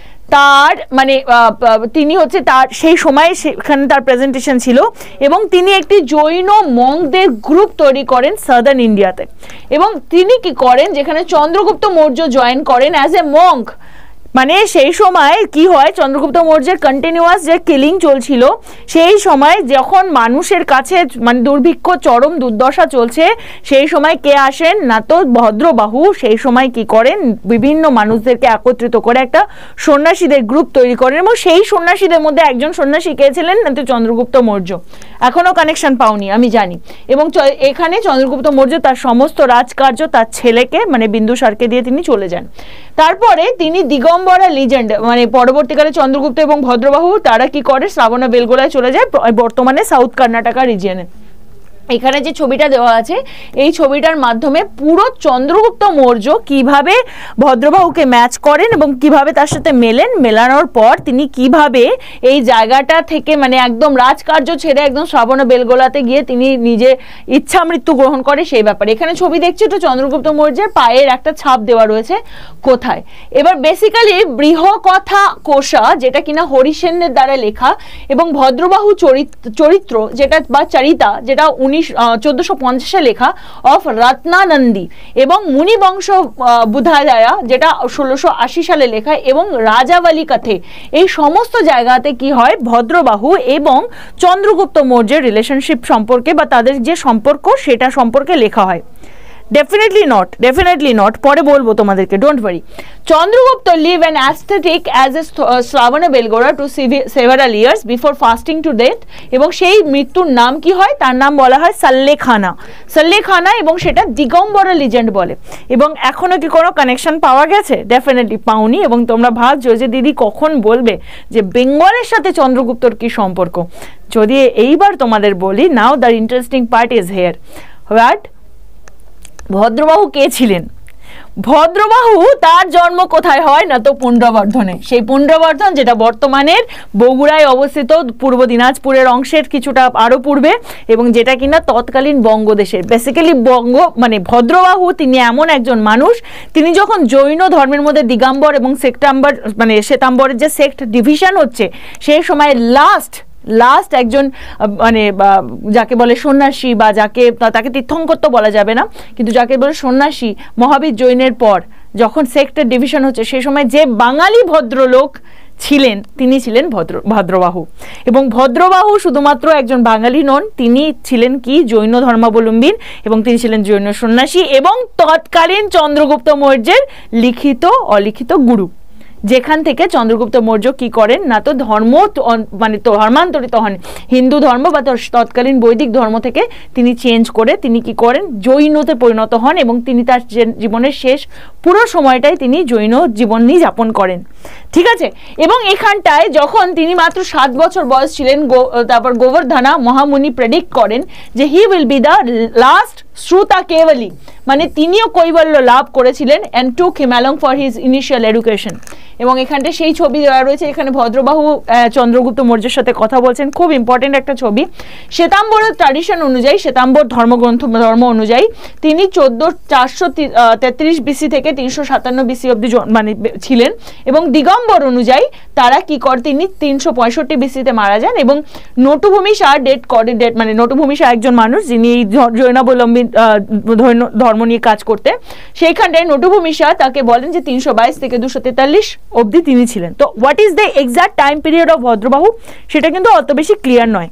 তার মানে তিনি হচ্ছে তার সেই সময় সেখানে তার প্রেজেন্টেশন ছিল এবং তিনি একটি জৈন মঙ্কদের গ্রুপ তৈরি করেন সাদার্ন ইন্ডিয়াতে। এবং তিনি কি করেন, যেখানে চন্দ্রগুপ্ত মৌর্য জয়েন করেন অ্যাজ এ মঙ্ক। মানে সেই সময় কি হয়, চন্দ্রগুপ্ত মৌর্যের কন্টিনিউয়াস যে কিলিং চলছিল, সেই সময় যখন মানুষের কাছে মানে দুর্ভিক্ষ চরম দুর্দশা চলছে, সেই সময় কে আসেন না তো ভদ্রবাহু। সেই সময় কি করেন, বিভিন্ন মানুষদেরকে একত্রিত করে একটা সন্ন্যাসীদের গ্রুপ তৈরি করেন এবং সেই সন্ন্যাসীদের মধ্যে একজন সন্ন্যাসী কে ছিলেন না তো চন্দ্রগুপ্ত মৌর্য। এখনো কানেকশন পাওনি আমি জানি। এবং এখানে চন্দ্রগুপ্ত মৌর্য তার সমস্ত রাজকার্য তার ছেলেকে মানে বিন্দুসারকে দিয়ে তিনি চলে যান। তারপরে তিনি দিগম্বরা লিজেন্ড মানে পরবর্তীকালে চন্দ্রগুপ্ত এবং ভদ্রবাহু তারা কি করে, শ্রাবণ বেলগোলায় চলে যায়, বর্তমানে সাউথ কর্ণাটকা রিজিয়নে। এখানে যে ছবিটা দেওয়া আছে এই ছবিটার মাধ্যমে পুরো চন্দ্রগুপ্ত মৌর্য কিভাবে ভদ্রবাহুকে ম্যাচ করেন এবং কিভাবে তার সাথে মেলেন, মেলানোর পর তিনি কিভাবে এই জায়গাটা থেকে মানে একদম রাজকার্য ছেড়ে একদম শ্রাবণ বেলগোলাতে গিয়ে তিনি নিজে ইচ্ছা মৃত্যু গ্রহণ করে সেই ব্যাপারে। এখানে ছবি দেখছি তো চন্দ্রগুপ্ত মৌর্যের পায়ের একটা ছাপ দেওয়া রয়েছে কোথায়। এবার বেসিক্যালি বৃহকথা কোষা যেটা কিনা হরিসেনের দ্বারা লেখা এবং ভদ্রবাহু চরিত্র যেটা বা চারিতা যেটা উনিশ চোদ্দশো পঞ্চাশে লেখা অফ রত্নানন্দী এবং মুনিবংশ বুধায়া যেটা ষোলোশো আশি সালে লেখা এবং রাজাবালি কথে, এই সমস্ত জায়গাতে কি হয় ভদ্রবাহু এবং চন্দ্রগুপ্ত মৌর্যের রিলেশনশিপ সম্পর্কে বা তাদের যে সম্পর্ক সেটা সম্পর্কে লেখা হয়। Definitely not, definitely not. পরে বলবো তোমাদেরকে, don't worry. Chandragupta live an aesthetic as a Shravanabelagola to several years before fasting to death, এবং সেই মৃত্যুর নাম কি হয়, তার নাম বলা হয় সাল্লেখানা সাল্লেখানা এবং সেটা দিগম্বরা লিজেন্ড বলে। এবং এখনো কি কোনো কানেকশন পাওয়া গেছে? ডেফিনেটলি পাওনি। এবং তোমরা ভাবছো যে দিদি কখন বলবে যে বেঙ্গলের সাথে চন্দ্রগুপ্তর কি সম্পর্ক। যদি এইবার তোমাদের বলি, now the interesting part is here. What Bhadrabahu কে ছিলেন? ভদ্রবাহু তার জন্ম কোথায় হয় না তো পুণ্ড্রবর্ধনে। সেই পুণ্ড্রবর্ধন যেটা বর্তমানের বগুড়ায় অবস্থিত, পূর্ব দিনাজপুরের অংশের কিছুটা আরো পূর্বে, এবং যেটা কিনা তৎকালীন বঙ্গদেশের। বেসিক্যালি বঙ্গ মানে ভদ্রবাহু তিনি এমন একজন মানুষ, তিনি যখন জৈন ধর্মের মধ্যে দিগম্বর এবং সেক্টাম্বর মানে শ্বেতাম্বরের যে সেক্ট ডিভিশন হচ্ছে সেই সময় লাস্ট লাস্ট একজন মানে যাকে বলে সন্ন্যাসী বা যাকে তাকে তীর্থঙ্কর তো বলা যাবে না, কিন্তু যাকে বলে সন্ন্যাসী মহাবীর জৈনের পর যখন সেক্টর ডিভিশন হচ্ছে সেই সময় যে বাঙালি ভদ্রলোক ছিলেন তিনি ছিলেন ভদ্র ভদ্রবাহু। এবং ভদ্রবাহু শুধুমাত্র একজন বাঙালি নন, তিনি ছিলেন কি জৈন ধর্মাবলম্বী এবং তিনি ছিলেন জৈন সন্ন্যাসী এবং তৎকালীন চন্দ্রগুপ্ত মৌর্যের লিখিত অলিখিত গুরু, যেখান থেকে চন্দ্রগুপ্ত মৌর্য কি করেন না তো ধর্ম মানে ধর্মান্তরিত হন, হিন্দু ধর্ম বা তৎকালীন বৈদিক ধর্ম থেকে তিনি চেঞ্জ করে তিনি কি করেন জৈনতে পরিণত হন এবং তিনি তার জীবনের শেষ পুরো সময়টাই তিনি জৈন জীবনই যাপন করেন। ঠিক আছে। এবং এখানটায় যখন তিনি মাত্র সাত বছর বয়স ছিলেন, তারপর গোবর্ধনা মহামুনি প্রেডিক্ট করেন যে he will be the last shruta kevali, মানে তিনিও কৈবল্য লাভ করেছিলেন and took him along for his initial education. এবং এখানটা সেই ছবি দেওয়া রয়েছে, এখানে ভদ্রবাহু চন্দ্রগুপ্ত মৌর্যের সাথে কথা বলছেন, খুব ইম্পর্টেন্ট একটা ছবি। শ্বেতাম্বরের ট্র্যাডিশন অনুযায়ী, শ্বেতাম্বর ধর্মগ্রন্থ ধর্ম অনুযায়ী তিনি চোদ্দ চারশো তেত্রিশ বিসি থেকে তিনশো সাতান্ন বিসি অব্দি মানে ছিলেন, এবং দিগম্বর অনুযায়ী তারা কি করে, তিনি তিনশো পঁয়ষট্টি বিসিতে মারা যান। এবং নটুভূমি শাহ ডেট করে ডেট মানে নটুভূমি শাহ একজন মানুষ যিনি এই জৈনাবলম্বী ধর্ম নিয়ে কাজ করতে, সেইখানটায় নটুভূমি শাহ তাকে বলেন যে তিনশো বাইশ থেকে দুশো তেতাল্লিশ অবধি তিনি ছিলেন। তো what is the exact time period of Bhadrabahu সেটা কিন্তু অত বেশি ক্লিয়ার নয়।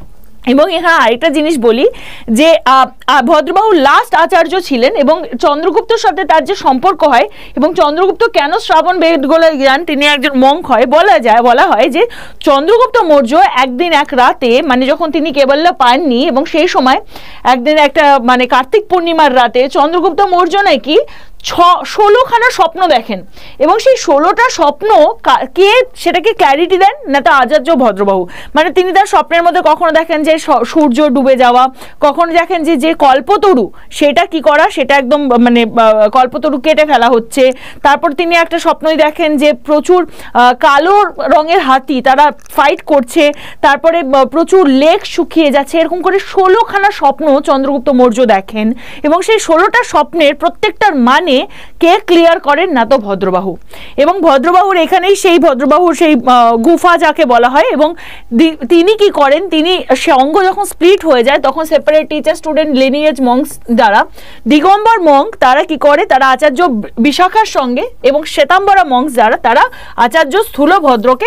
এবং এখানে আরেকটা জিনিস বলি যে ভদ্রবাহু লাস্ট আচার্য ছিলেন, এবং চন্দ্রগুপ্তর সাথে তার যে সম্পর্ক হয়, এবং চন্দ্রগুপ্ত কেন শ্রাবণ বেদগোলায় যান, তিনি একজন মঙ্ক হয়, বলা যায় বলা হয় যে চন্দ্রগুপ্ত মৌর্য একদিন এক রাতে, মানে যখন তিনি কেবল্য পাননি, এবং সেই সময় একদিন একটা মানে কার্তিক পূর্ণিমার রাতে চন্দ্রগুপ্ত মৌর্য নাকি ছ ষোলোখানা স্বপ্ন দেখেন, এবং সেই ষোলোটা স্বপ্ন কে সেটাকে ক্ল্যারিটি দেন না, তা আচার্য ভদ্রবাহু। মানে তিনি তার স্বপ্নের মধ্যে কখনো দেখেন যে সূর্য ডুবে যাওয়া, কখনো দেখেন যে যে কল্পতরু সেটা কি করা, সেটা একদম মানে কল্পতরু কেটে ফেলা হচ্ছে। তারপর তিনি একটা স্বপ্নই দেখেন যে প্রচুর কালো রঙের হাতি তারা ফাইট করছে, তারপরে প্রচুর লেক শুকিয়ে যাচ্ছে, এরকম করে ষোলোখানা স্বপ্ন চন্দ্রগুপ্ত মৌর্য দেখেন। এবং সেই ষোলোটা স্বপ্নের প্রত্যেকটার মানে কে ক্লিয়ার করেন না, তো ভদ্রবাহু। এবং ভদ্রবাহুর এখানেই সেই ভদ্রবাহুর সেই গুফা যাকে বলা হয়, এবং তিনি কি করেন, তিনি সে অঙ্গ যখন স্প্লিট হয়ে যায় তখন separate teacher student lineage monks দ্বারা দিগম্বর মঙ্ক তারা কি করে, তারা আচার্য বিশাখার সঙ্গে, এবং শ্বেতাম্বরা মঙ্কস যারা তারা আচার্য স্থূলভদ্রকে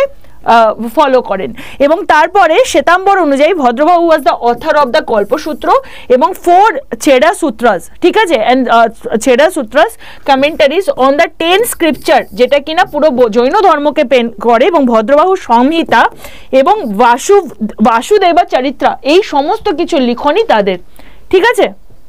ফলো করেন। এবং তারপরে শ্বেতাম্বর অনুযায়ী Bhadrabahu was the author of the Kalpasutra এবং ফোর ছেড়া সূত্রাস, ঠিক আছে, and Chheda Sutras commentaries on the ten scripture, যেটা কিনা পুরো জৈন ধর্মকে পেন করে, এবং ভদ্রবাহু সংহিতা এবং বাসু বাসুদেবা চরিত্রা, এই সমস্ত কিছু লিখনই তাদের, ঠিক আছে।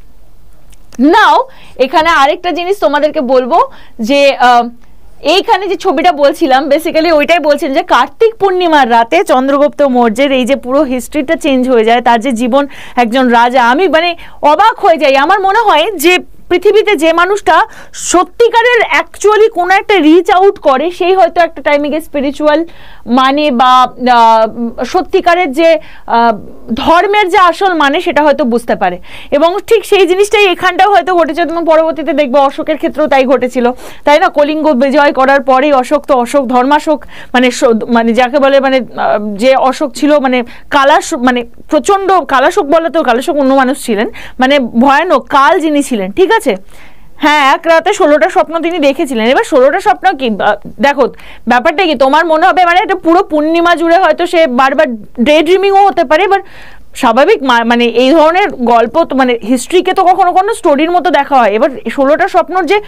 নাও এখানে আরেকটা জিনিস তোমাদেরকে বলবো যে এইখানে যে ছবিটা বলছিলাম বেসিক্যালি ওইটাই বলছেন যে কার্তিক পূর্ণিমার রাতে চন্দ্রগুপ্ত মৌর্যের এই যে পুরো হিস্ট্রিটা চেঞ্জ হয়ে যায়, তার যে জীবন একজন রাজা, আমি মানে অবাক হয়ে যাই। আমার মনে হয় যে পৃথিবীতে যে মানুষটা সত্যিকারের অ্যাকচুয়ালি কোনো একটা রিচ আউট করে, সেই হয়তো একটা টাইমে গিয়ে স্পিরিচুয়াল মানে বা সত্যিকারের যে ধর্মের যে আসল মানে সেটা হয়তো বুঝতে পারে। এবং ঠিক সেই জিনিসটাই এখানটাও হয়তো ঘটেছে, তুমি পরবর্তীতে দেখবো অশোকের ক্ষেত্রেও তাই ঘটেছিল, তাই না? কলিঙ্গ বিজয় করার পরেই অশোক তো অশোক ধর্মাশোক মানে মানে যাকে বলে মানে যে অশোক ছিল মানে কালাশ মানে প্রচণ্ড কালাশোক বলে, তো কালাশোক অন্য মানুষ ছিলেন, মানে ভয়ানক কাল যিনি ছিলেন, ঠিক আছে। হ্যাঁ, এক রাতে ষোলোটা স্বপ্ন তিনি দেখেছিলেন। এবার ষোলোটা স্বপ্ন কি, দেখো ব্যাপারটা কি, তোমার মনে হবে মানে এটা পুরো পূর্ণিমা জুড়ে হয়তো সে বারবার ডে ড্রিমিংও হতে পারে, এবার স্বাভাবিক মানে এই ধরনের গল্প তো মানে হিস্ট্রিকে তো কখনো কোনো স্টোরির মতো দেখা হয়। এবার ষোলোটা স্বপ্নর যে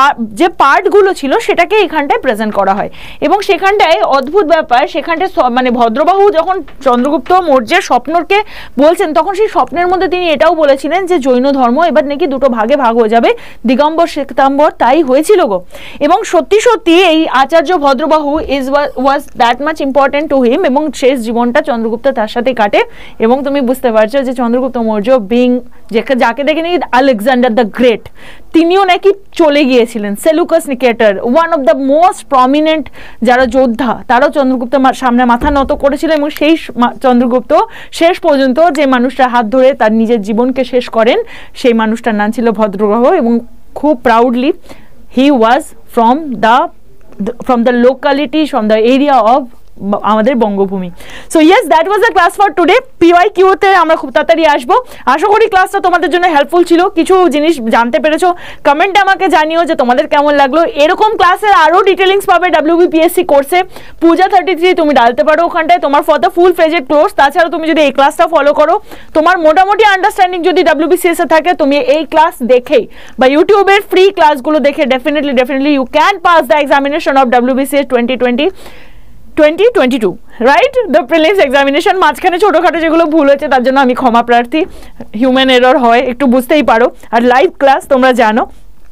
যে পার্টগুলো ছিল সেটাকে এখানটায় প্রেজেন্ট করা হয়, এবং সেখানটায় অদ্ভুত ব্যাপার, সেখানটায় মানে ভদ্রবাহু যখন চন্দ্রগুপ্ত মৌর্যের স্বপ্নকে বলছেন তখন সেই স্বপ্নের মধ্যে তিনি এটাও বলেছিলেন যে জৈন ধর্ম এবার নাকি দুটো ভাগে ভাগ হয়ে যাবে, দিগম্বর শ্বেতাম্বর, তাই হয়েছিল গো। এবং সত্যি সত্যি এই Acharya Bhadrabahu is was that much important to him, এবং শেষ জীবনটা চন্দ্রগুপ্ত তার সাথে কাটে। এবং তুমি বুঝতে পারছো যে চন্দ্রগুপ্ত মৌর্য বিং যাকে দেখে নাকি আলেকজান্ডার দ্য গ্রেট, তিনিও নাকি চলে গিয়েছিলেন। Seleucus Nicator, one of the most prominent যারা যোদ্ধা, তারাও চন্দ্রগুপ্ত সামনে মাথা নত করেছিল, এবং সেই চন্দ্রগুপ্ত শেষ পর্যন্ত যে মানুষটার হাত ধরে তার নিজের জীবনকে শেষ করেন সেই মানুষটার নাম ছিল ভদ্রবাহু, এবং খুব proudly he was from the from the locality from the area of আমাদের Bangabhumi. So yes, that was the class for today. পিওয়াই কিউতে আমরা খুব তাড়াতাড়ি আসবো। আশা করি ক্লাসটা তোমাদের জন্য হেল্পফুল ছিল, কিছু জিনিস জানতে পেরেছো। কমেন্টে আমাকে জানিও যে তোমাদের কেমন লাগলো। এরকম ক্লাসের আরও ডিটেলিংস পাবে ডাব্লিউবিপিএসসি কোর্সে, পূজা থার্টি থ্রি তুমি ডালতে পারো ওখানটায় তোমার for the full fledged course. তাছাড়া তুমি যদি এই ক্লাসটা ফলো করো, তোমার মোটামুটি আন্ডারস্ট্যান্ডিং যদি ডাব্লিউবিসিএস এ থাকে, তুমি এই ক্লাস দেখেই বা ইউটিউবের ফ্রি ক্লাসগুলো দেখে definitely definitely you can pass the examination of WBCS twenty twenty twenty twenty two, right, the prelims examination. মাঝখানে ছোটোখাটো যেগুলো ভুল হয়েছে তার জন্য আমি ক্ষমা প্রার্থী, হিউম্যান এরর হয়, একটু বুঝতেই পারো। আর লাইভ ক্লাস তোমরা জানো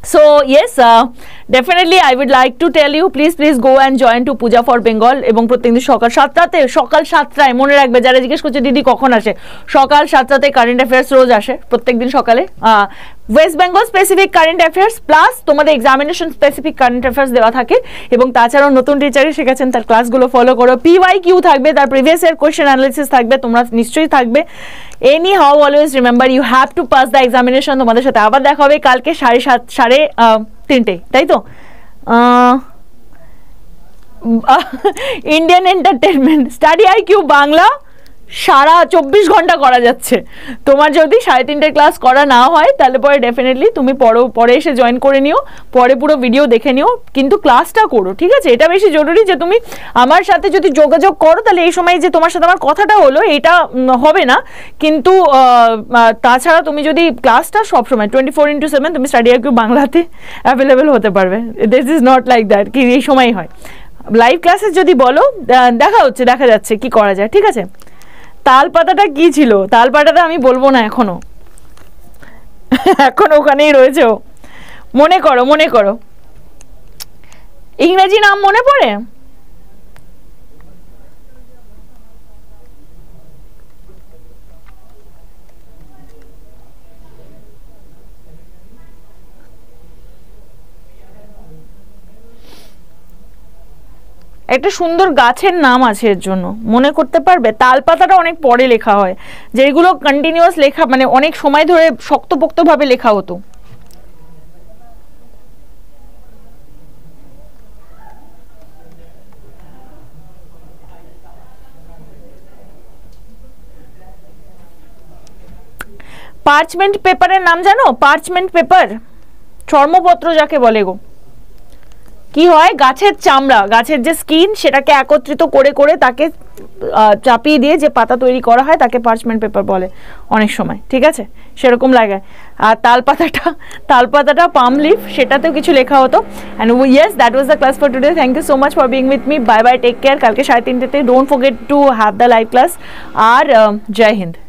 So yes, uh, definitely I would like to tell you, please please go and join to Puja for Bengal এবং প্রত্যেকদিন সকাল সাতটাতে, সকাল সাতটায় মনে রাখবে, যারা জিজ্ঞেস করছে দিদি কখন আসে, সকাল সাতটাতে কারেন্ট অ্যাফেয়ার্স রোজ আসে প্রত্যেকদিন সকালে। West Bengal specific current affairs plus তোমাদের এক্সামিনেশন স্পেসিফিক কারেন্ট অ্যাফেয়ার্স দেওয়া থাকে, এবং তাছাড়াও নতুন টিচারই শেখাচ্ছেন, তার ক্লাসগুলো ফলো করো। পিওয়াই কিউ থাকবে, তার প্রিভিয়াস ইয়ার কোয়েশ্চেন অ্যানালিসিস থাকবে, তোমরা নিশ্চয়ই থাকবে। Anyhow always remember you have to pass the examination. তোমাদের সাথে আবার দেখা হবে কালকে সাড়ে সাত সাড়ে তিনটে, তাই তো? Indian entertainment study I Q Bangla সারা চব্বিশ ঘন্টা করা যাচ্ছে। তোমার যদি সাড়ে তিনটের ক্লাস করা না হয় তাহলে পরে ডেফিনেটলি তুমি পরও পরে এসে জয়েন করে নিও, পরে পুরো ভিডিও দেখে নিও, কিন্তু ক্লাসটা করো, ঠিক আছে? এটা বেশি জরুরি যে তুমি আমার সাথে যদি যোগাযোগ করো তাহলে এই সময় যে তোমার সাথে আমার কথাটা হলো এটা হবে না, কিন্তু তাছাড়া তুমি যদি ক্লাসটা সবসময় টোয়েন্টি ফোর ইন্টু সেভেন তুমি স্টাডি আইকিউ বাংলাতে অ্যাভেলেবেল হতে পারবে। This is not like that কি এই সময়ই হয়। লাইভ ক্লাসে যদি বলো দেখা হচ্ছে, দেখা যাচ্ছে কি করা যায়, ঠিক আছে? তাল পাতাটা কি ছিল? তাল পাতাটা আমি বলবো না এখনো, এখন ওখানেই রয়েছে। মনে করো মনে করো, ইংরেজি নাম মনে পড়ে? একটা সুন্দর গাছের নাম আছে এর জন্য, মনে করতে পারবে? তাল পাতাটা অনেক পরে লেখা হয়, যেগুলো কন্টিনিউয়াস লেখা মানে অনেক সময় ধরে শক্তপোক্তভাবে লেখা হতো। পার্চমেন্ট পেপারের নাম জানো? পার্চমেন্ট পেপার, চর্মপত্র যাকে বলে গো। কি হয়, গাছের চামড়া, গাছের যে স্কিন সেটাকে একত্রিত করে করে তাকে চাপিয়ে দিয়ে যে পাতা তৈরি করা হয় তাকে পার্চমেন্ট পেপার বলে অনেক সময়, ঠিক আছে? সেরকম লাগায়। আর তাল পাতাটা তাল পাতাটা পাম লিফ, সেটাতেও কিছু লেখা হতো। And yes, that was the class for today. Thank you so much for being with me. Bye bye, take care. কালকে সাড়ে তিনটেতে don't forget to have the live class. আর জয় হিন্দ।